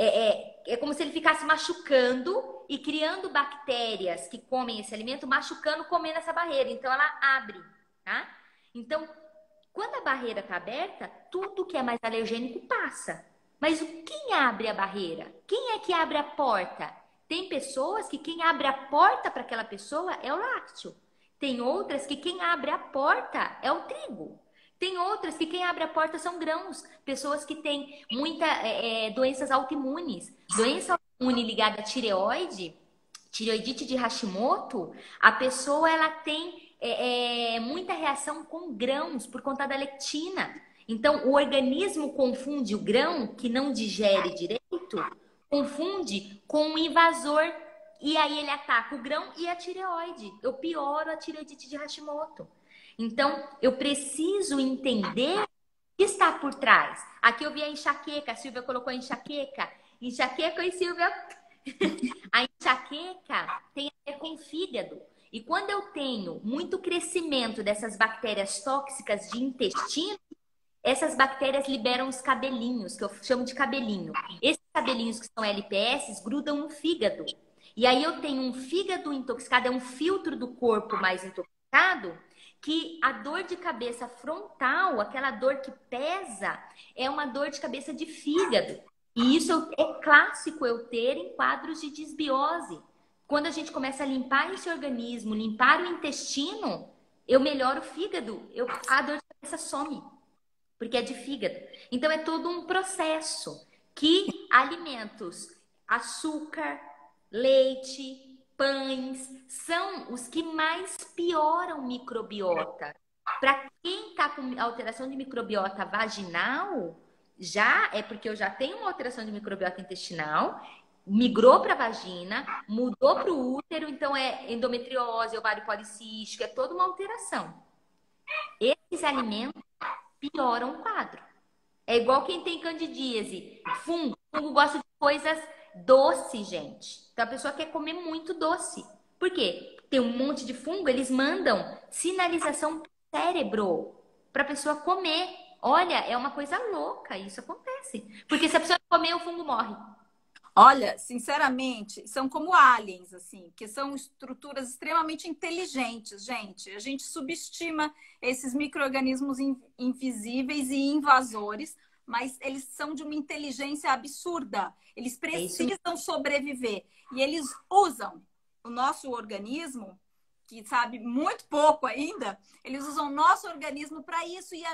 É como se ele ficasse machucando e criando bactérias que comem esse alimento, machucando, comendo essa barreira. Então, ela abre, tá? Então, quando a barreira está aberta, tudo que é mais alergênico passa. Mas quem abre a barreira? Quem é que abre a porta? Tem pessoas que quem abre a porta para aquela pessoa é o lácteo. Tem outras que quem abre a porta é o trigo. Tem outras que quem abre a porta são grãos. Pessoas que têm muitas doenças autoimunes. Doença autoimune ligada à tireoide, tireoidite de Hashimoto, a pessoa ela tem muita reação com grãos por conta da lectina. Então, o organismo confunde o grão, que não digere direito, confunde com um invasor. E aí ele ataca o grão e a tireoide. Eu pioro a tireoidite de Hashimoto. Então, eu preciso entender o que está por trás. Aqui eu vi a enxaqueca, a Silvia colocou a enxaqueca. Enxaqueca e Silvia... A enxaqueca tem a ver com o fígado. E quando eu tenho muito crescimento dessas bactérias tóxicas de intestino, essas bactérias liberam os cabelinhos, que eu chamo de cabelinho. Esses cabelinhos que são LPS grudam no fígado. E aí eu tenho um fígado intoxicado, é um filtro do corpo mais intoxicado, que a dor de cabeça frontal, aquela dor que pesa, é uma dor de cabeça de fígado. E isso é clássico eu ter em quadros de disbiose. Quando a gente começa a limpar esse organismo, limpar o intestino, eu melhoro o fígado, a dor de cabeça some, porque é de fígado. Então é todo um processo que alimentos, açúcar, leite, pães, são os que mais pioram microbiota. Para quem está com alteração de microbiota vaginal, já é porque eu já tenho uma alteração de microbiota intestinal, migrou para a vagina, mudou para o útero, então é endometriose, ovário policístico, é toda uma alteração. Esses alimentos pioram o quadro. É igual quem tem candidíase, fungo. Fungo gosta de coisas doces, gente. Então a pessoa quer comer muito doce. Por quê? Tem um monte de fungo, eles mandam sinalização pro cérebro para a pessoa comer. Olha, é uma coisa louca, isso acontece. Porque se a pessoa não comer, o fungo morre. Olha, sinceramente, são como aliens, assim, que são estruturas extremamente inteligentes, gente. A gente subestima esses micro-organismos invisíveis e invasores, mas eles são de uma inteligência absurda. Eles É isso. precisam sobreviver. E eles usam o nosso organismo, que sabe muito pouco ainda, eles usam o nosso organismo para isso e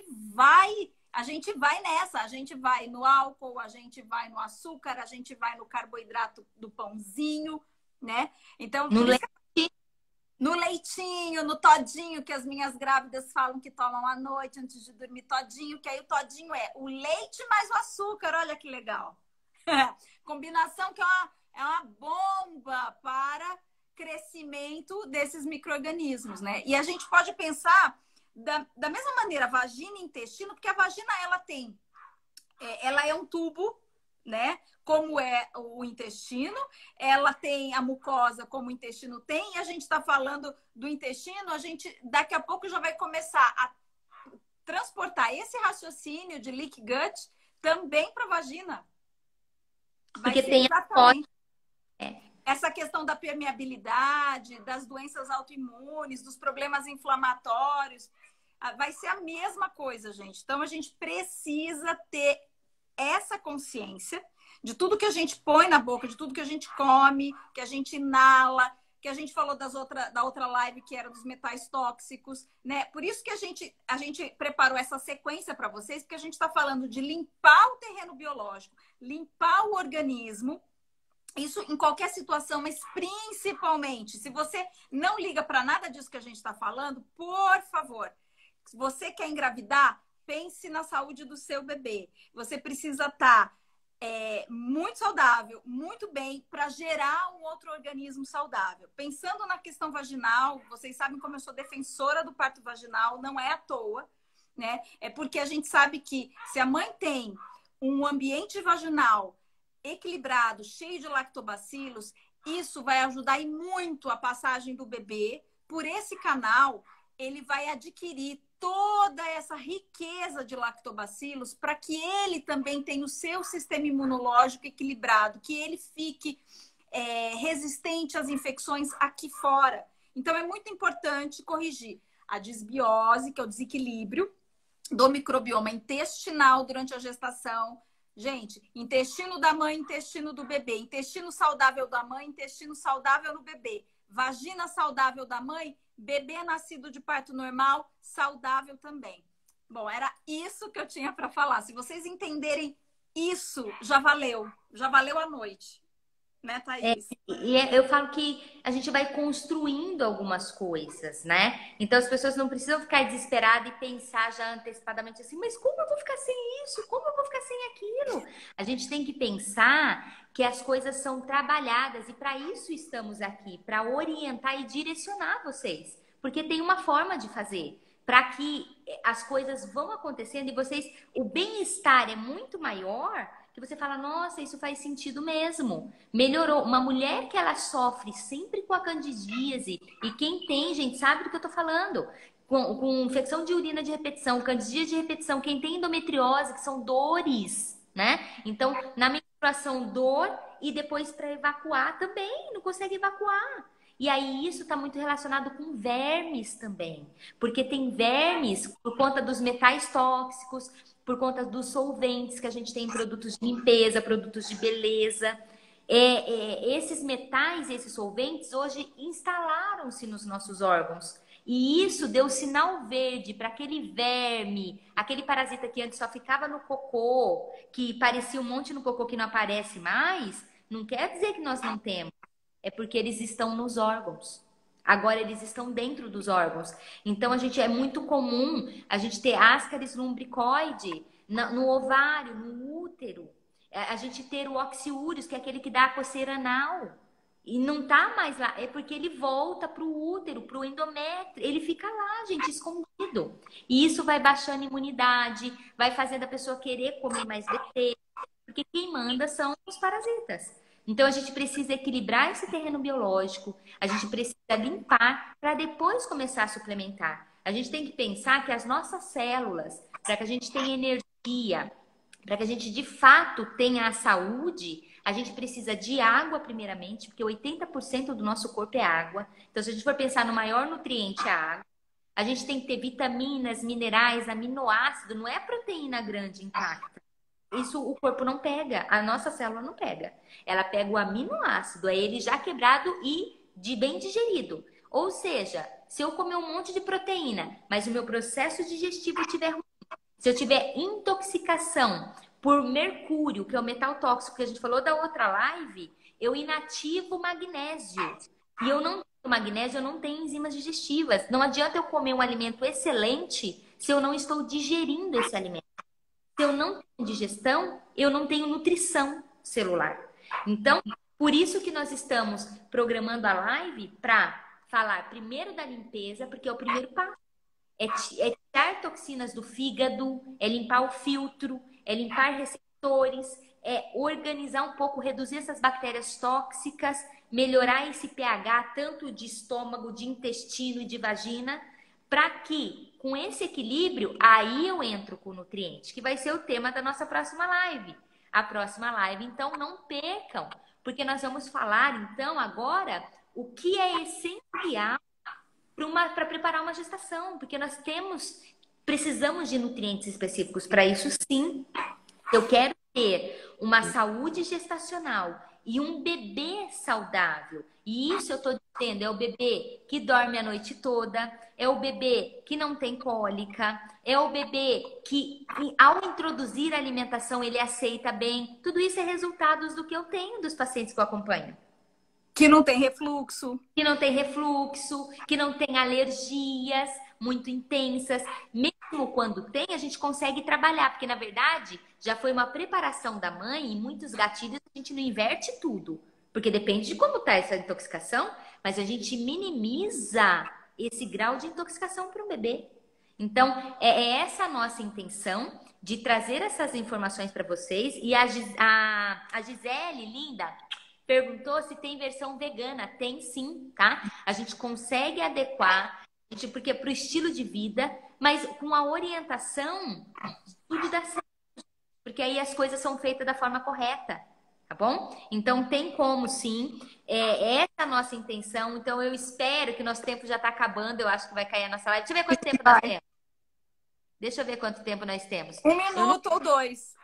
a gente vai nessa, a gente vai no álcool, a gente vai no açúcar, a gente vai no carboidrato do pãozinho, né? Então, No por isso leite. no leitinho, no todinho, que as minhas grávidas falam que tomam à noite antes de dormir todinho, que aí o todinho é o leite mais o açúcar, olha que legal. Combinação que é uma bomba para crescimento desses micro-organismos, né? E a gente pode pensar da mesma maneira, vagina e intestino, porque a vagina ela é um tubo, né? Como é o intestino, ela tem a mucosa como o intestino tem, e a gente está falando do intestino, a gente daqui a pouco já vai começar a transportar esse raciocínio de leak gut também para a vagina. Vai Porque ser tem a exatamente essa questão da permeabilidade, das doenças autoimunes, dos problemas inflamatórios. Vai ser a mesma coisa, gente. Então, a gente precisa ter essa consciência de tudo que a gente põe na boca, de tudo que a gente come, que a gente inala, que a gente falou da outra live que era dos metais tóxicos, né? Por isso que a gente preparou essa sequência para vocês, porque a gente está falando de limpar o terreno biológico, limpar o organismo, isso em qualquer situação, mas principalmente, se você não liga para nada disso que a gente está falando, por favor, se você quer engravidar, pense na saúde do seu bebê. Você precisa estar muito saudável, muito bem, para gerar um outro organismo saudável. Pensando na questão vaginal, vocês sabem como eu sou defensora do parto vaginal, não é à toa, né? É porque a gente sabe que se a mãe tem um ambiente vaginal equilibrado, cheio de lactobacilos, isso vai ajudar e muito a passagem do bebê por esse canal. Ele vai adquirir toda essa riqueza de lactobacilos para que ele também tenha o seu sistema imunológico equilibrado, que ele fique resistente às infecções aqui fora. Então, é muito importante corrigir a disbiose, que é o desequilíbrio do microbioma intestinal durante a gestação. Gente, intestino da mãe, intestino do bebê, intestino saudável da mãe, intestino saudável no bebê, vagina saudável da mãe, bebê nascido de parto normal, saudável também. Bom, era isso que eu tinha para falar. Se vocês entenderem isso, já valeu a noite. Né, Thaís? Eu falo que a gente vai construindo algumas coisas, né? Então as pessoas não precisam ficar desesperadas e pensar já antecipadamente assim, mas como eu vou ficar sem isso? Como eu vou ficar sem aquilo? A gente tem que pensar que as coisas são trabalhadas e para isso estamos aqui, para orientar e direcionar vocês, porque tem uma forma de fazer para que as coisas vão acontecendo e vocês, o bem-estar é muito maior. Que você fala, nossa, isso faz sentido mesmo. Melhorou. Uma mulher que ela sofre sempre com a candidíase, e quem tem, gente, sabe do que eu tô falando. Com infecção de urina de repetição, candidíase de repetição, quem tem endometriose, que são dores, né? Então, na menstruação, dor, e depois para evacuar também, não consegue evacuar. E aí isso está muito relacionado com vermes também. Porque tem vermes por conta dos metais tóxicos, por conta dos solventes que a gente tem em produtos de limpeza, produtos de beleza. Esses metais, esses solventes, hoje instalaram-se nos nossos órgãos. E isso deu sinal verde para aquele verme, aquele parasita que antes só ficava no cocô, que parecia um monte no cocô que não aparece mais, não quer dizer que nós não temos. É porque eles estão nos órgãos. Agora eles estão dentro dos órgãos. Então a gente é muito comum a gente ter ascaris lumbricoide no ovário, no útero. A gente ter o oxiúrios, que é aquele que dá a coceira anal. E não tá mais lá, é porque ele volta pro útero, pro endométrio. Ele fica lá, gente, escondido. E isso vai baixando a imunidade, vai fazendo a pessoa querer comer mais bebê, porque quem manda são os parasitas. Então a gente precisa equilibrar esse terreno biológico, a gente precisa limpar para depois começar a suplementar. A gente tem que pensar que as nossas células, para que a gente tenha energia, para que a gente de fato tenha a saúde, a gente precisa de água primeiramente, porque 80% do nosso corpo é água. Então, se a gente for pensar no maior nutriente, a água, a gente tem que ter vitaminas, minerais, aminoácido, não é proteína grande intacta. Isso o corpo não pega, a nossa célula não pega. Ela pega o aminoácido, é ele já quebrado e bem digerido. Ou seja, se eu comer um monte de proteína, mas o meu processo digestivo estiver ruim, se eu tiver intoxicação por mercúrio, que é o metal tóxico que a gente falou da outra live, eu inativo o magnésio. E eu não tenho magnésio, eu não tenho enzimas digestivas. Não adianta eu comer um alimento excelente se eu não estou digerindo esse alimento. Se eu não tenho digestão, eu não tenho nutrição celular. Então, por isso que nós estamos programando a live para falar primeiro da limpeza, porque é o primeiro passo. É tirar toxinas do fígado, é limpar o filtro, é limpar receptores, é organizar um pouco, reduzir essas bactérias tóxicas, melhorar esse pH tanto de estômago, de intestino e de vagina, para que com esse equilíbrio, aí eu entro com o nutriente, que vai ser o tema da nossa próxima live. A próxima live, então, não percam, porque nós vamos falar, então, agora, o que é essencial para preparar uma gestação, porque precisamos de nutrientes específicos para isso, sim. Eu quero ter uma saúde gestacional e um bebê saudável. E isso eu estou dizendo, é o bebê que dorme a noite toda, é o bebê que não tem cólica, é o bebê que, ao introduzir a alimentação, ele aceita bem. Tudo isso é resultados do que eu tenho dos pacientes que eu acompanho. Que não tem refluxo. Que não tem refluxo, que não tem alergias muito intensas. Mesmo quando tem, a gente consegue trabalhar, porque na verdade já foi uma preparação da mãe e muitos gatilhos a gente não inverte tudo, porque depende de como está essa intoxicação, mas a gente minimiza esse grau de intoxicação para o bebê. Então, é essa a nossa intenção de trazer essas informações para vocês. E a Gisele, linda, perguntou se tem versão vegana. Tem sim, tá? A gente consegue adequar, porque é para o estilo de vida, mas com a orientação, tudo dá certo. Porque aí as coisas são feitas da forma correta, tá bom? Então tem como sim. Essa é a nossa intenção. Então eu espero que nosso tempo já está acabando. Eu acho que vai cair a nossa live. Deixa eu ver quanto tempo nós temos. Deixa eu ver quanto tempo nós temos. 1 minuto ou 2.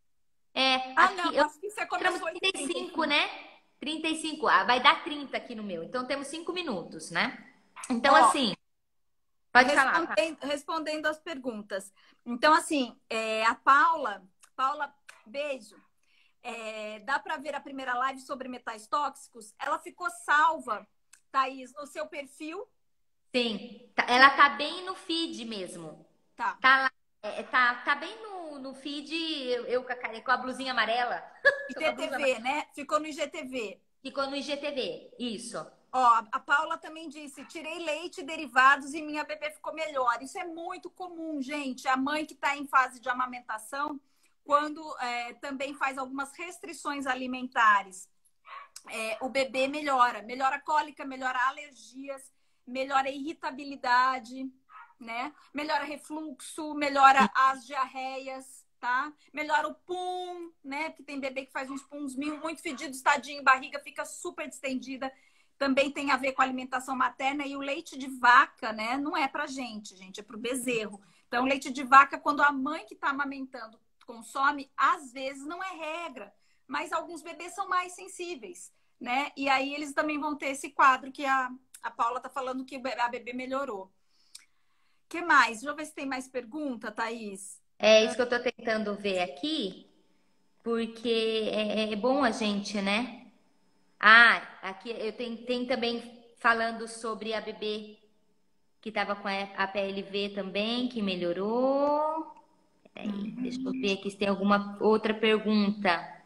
Acho que você começou 35, né? 35. Vai dar 30 aqui no meu. Então temos 5 minutos, né? Então, assim, pode falar. Respondendo as perguntas. Então, assim, a Paula, beijo. Dá para ver a primeira live sobre metais tóxicos? Ela ficou salva, Thaís, no seu perfil? Sim. Ela tá bem no feed mesmo. Tá. Tá lá. Tá bem no feed, eu com a blusinha amarela. IGTV, né? Ficou no IGTV. Ficou no IGTV, isso. Ó, a Paula também disse, tirei leite e derivados e minha bebê ficou melhor. Isso é muito comum, gente. A mãe que está em fase de amamentação, quando também faz algumas restrições alimentares, o bebê melhora. Melhora a cólica, melhora alergias, melhora a irritabilidade, né? Melhora refluxo, melhora as diarreias, tá? Melhora o pum, né? Porque tem bebê que faz uns puns muito fedidos, tadinho, barriga fica super distendida. Também tem a ver com a alimentação materna. E o leite de vaca, né? Não é pra gente, é pro bezerro. Então, leite de vaca, quando a mãe que tá amamentando consome, às vezes não é regra, mas alguns bebês são mais sensíveis, né? E aí eles também vão ter esse quadro que a A Paula tá falando que a bebê melhorou. O que mais? Deixa eu ver se tem mais pergunta, Thaís. É isso que eu tô tentando ver aqui, porque é bom a gente, né? Ah, aqui eu tem também falando sobre a bebê que estava com a PLV também, que melhorou. Peraí, deixa eu ver aqui se tem alguma outra pergunta.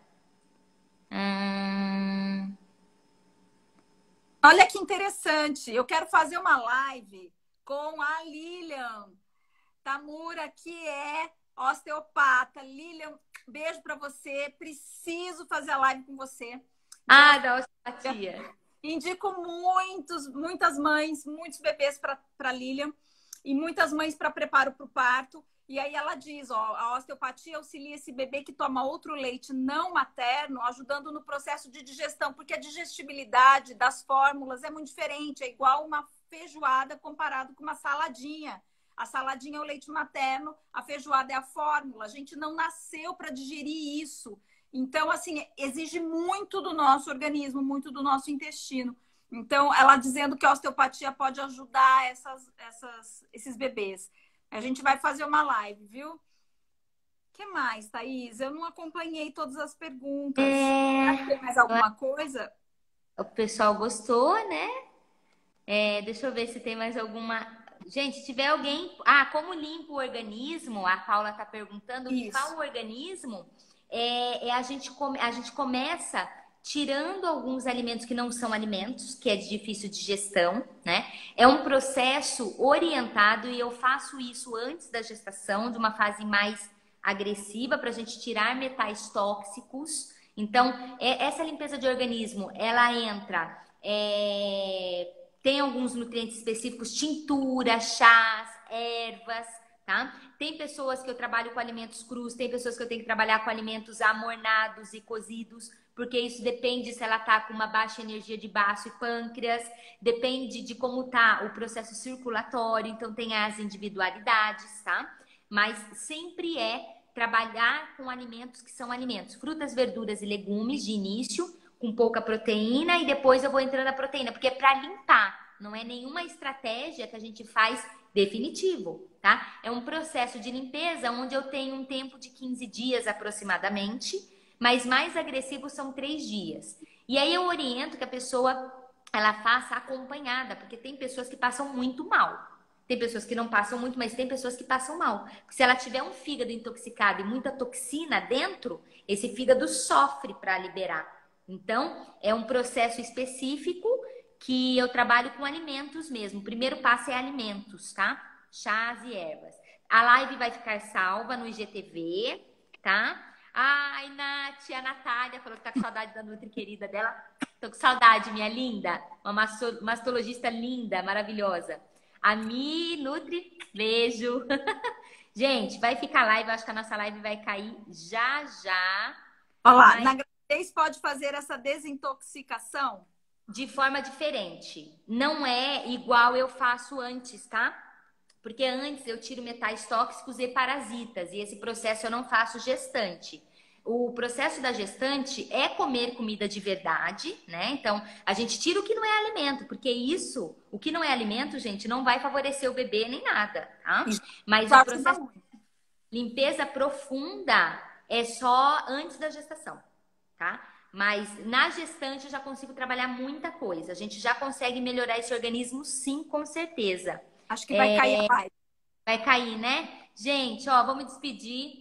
Hum, Olha que interessante. Eu quero fazer uma live com a Lilian Tamura, que é osteopata. Lilian, beijo para você. Preciso fazer a live com você. Então, da osteopatia. indico muitas mães, muitos bebês para Lilian e muitas mães para preparo para o parto. E aí ela diz, ó, a osteopatia auxilia esse bebê que toma outro leite não materno, ajudando no processo de digestão, porque a digestibilidade das fórmulas é muito diferente, é igual uma feijoada comparado com uma saladinha. A saladinha é o leite materno, a feijoada é a fórmula. A gente não nasceu para digerir isso. Então, assim, exige muito do nosso organismo, muito do nosso intestino. Então, ela dizendo que a osteopatia pode ajudar esses bebês. A gente vai fazer uma live, viu? O que mais, Thaís? Eu não acompanhei todas as perguntas. Tem mais alguma coisa? O pessoal gostou, né? Deixa eu ver se tem mais alguma. Gente, se tiver alguém. Ah, como limpa o organismo? A Paula está perguntando. Limpar Isso. o organismo a gente começa tirando alguns alimentos que não são alimentos, que é de difícil digestão, né? É um processo orientado e eu faço isso antes da gestação, de uma fase mais agressiva, para a gente tirar metais tóxicos. Então, essa limpeza de organismo, ela entra. Tem alguns nutrientes específicos, tintura, chás, ervas, tá? Tem pessoas que eu trabalho com alimentos crus, tem pessoas que eu tenho que trabalhar com alimentos amornados e cozidos, porque isso depende se ela tá com uma baixa energia de baço e pâncreas, depende de como tá o processo circulatório, então tem as individualidades, tá? Mas sempre trabalhar com alimentos que são alimentos, frutas, verduras e legumes de início, com pouca proteína e depois eu vou entrando na proteína, porque é para limpar, não é nenhuma estratégia que a gente faz definitivo, tá? É um processo de limpeza onde eu tenho um tempo de 15 dias aproximadamente, mas mais agressivo são 3 dias. E aí eu oriento que a pessoa ela faça acompanhada, porque tem pessoas que passam muito mal. Tem pessoas que não passam muito, mas tem pessoas que passam mal. Porque se ela tiver um fígado intoxicado e muita toxina dentro, esse fígado sofre para liberar. Então, é um processo específico que eu trabalho com alimentos mesmo. O primeiro passo é alimentos, tá? Chás e ervas. A live vai ficar salva no IGTV, tá? Ai, Nath, a Natália falou que tá com saudade da Nutri querida dela. Tô com saudade, minha linda. Uma mastologista linda, maravilhosa. A Mi, Nutri, beijo. Gente, vai ficar live. Eu acho que a nossa live vai cair já, já. Olha lá, na gravidez pode fazer essa desintoxicação? De forma diferente. Não é igual eu faço antes, tá? Porque antes eu tiro metais tóxicos e parasitas, e esse processo eu não faço gestante. O processo da gestante é comer comida de verdade, né? Então, a gente tira o que não é alimento, porque isso, o que não é alimento, gente, não vai favorecer o bebê nem nada, tá? Mas o processo de limpeza profunda é só antes da gestação, tá? Mas na gestante eu já consigo trabalhar muita coisa. A gente já consegue melhorar esse organismo, sim, com certeza. Acho que vai cair a live. Vai cair, né? Gente, ó, vamos despedir.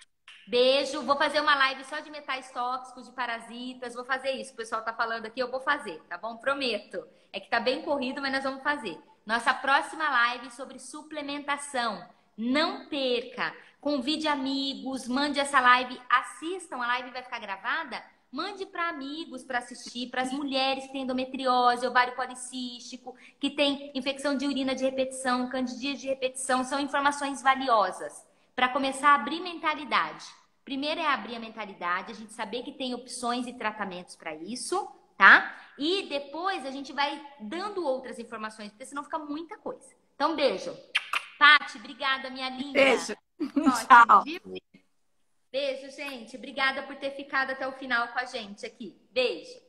Beijo. Vou fazer uma live só de metais tóxicos, de parasitas. Vou fazer isso. O pessoal tá falando aqui, eu vou fazer, tá bom? Prometo. É que tá bem corrido, mas nós vamos fazer. Nossa próxima live sobre suplementação. Não perca. Convide amigos, mande essa live, assistam. A live vai ficar gravada. Mande para amigos para assistir, para as mulheres que têm endometriose, ovário policístico, que tem infecção de urina de repetição, candidíase de repetição. São informações valiosas para começar a abrir mentalidade. Primeiro é abrir a mentalidade, a gente saber que tem opções e tratamentos para isso, tá? E depois a gente vai dando outras informações, porque senão fica muita coisa. Então, beijo. Paty, obrigada, minha linda. Beijo. Tchau. Beijo, gente. Obrigada por ter ficado até o final com a gente aqui. Beijo.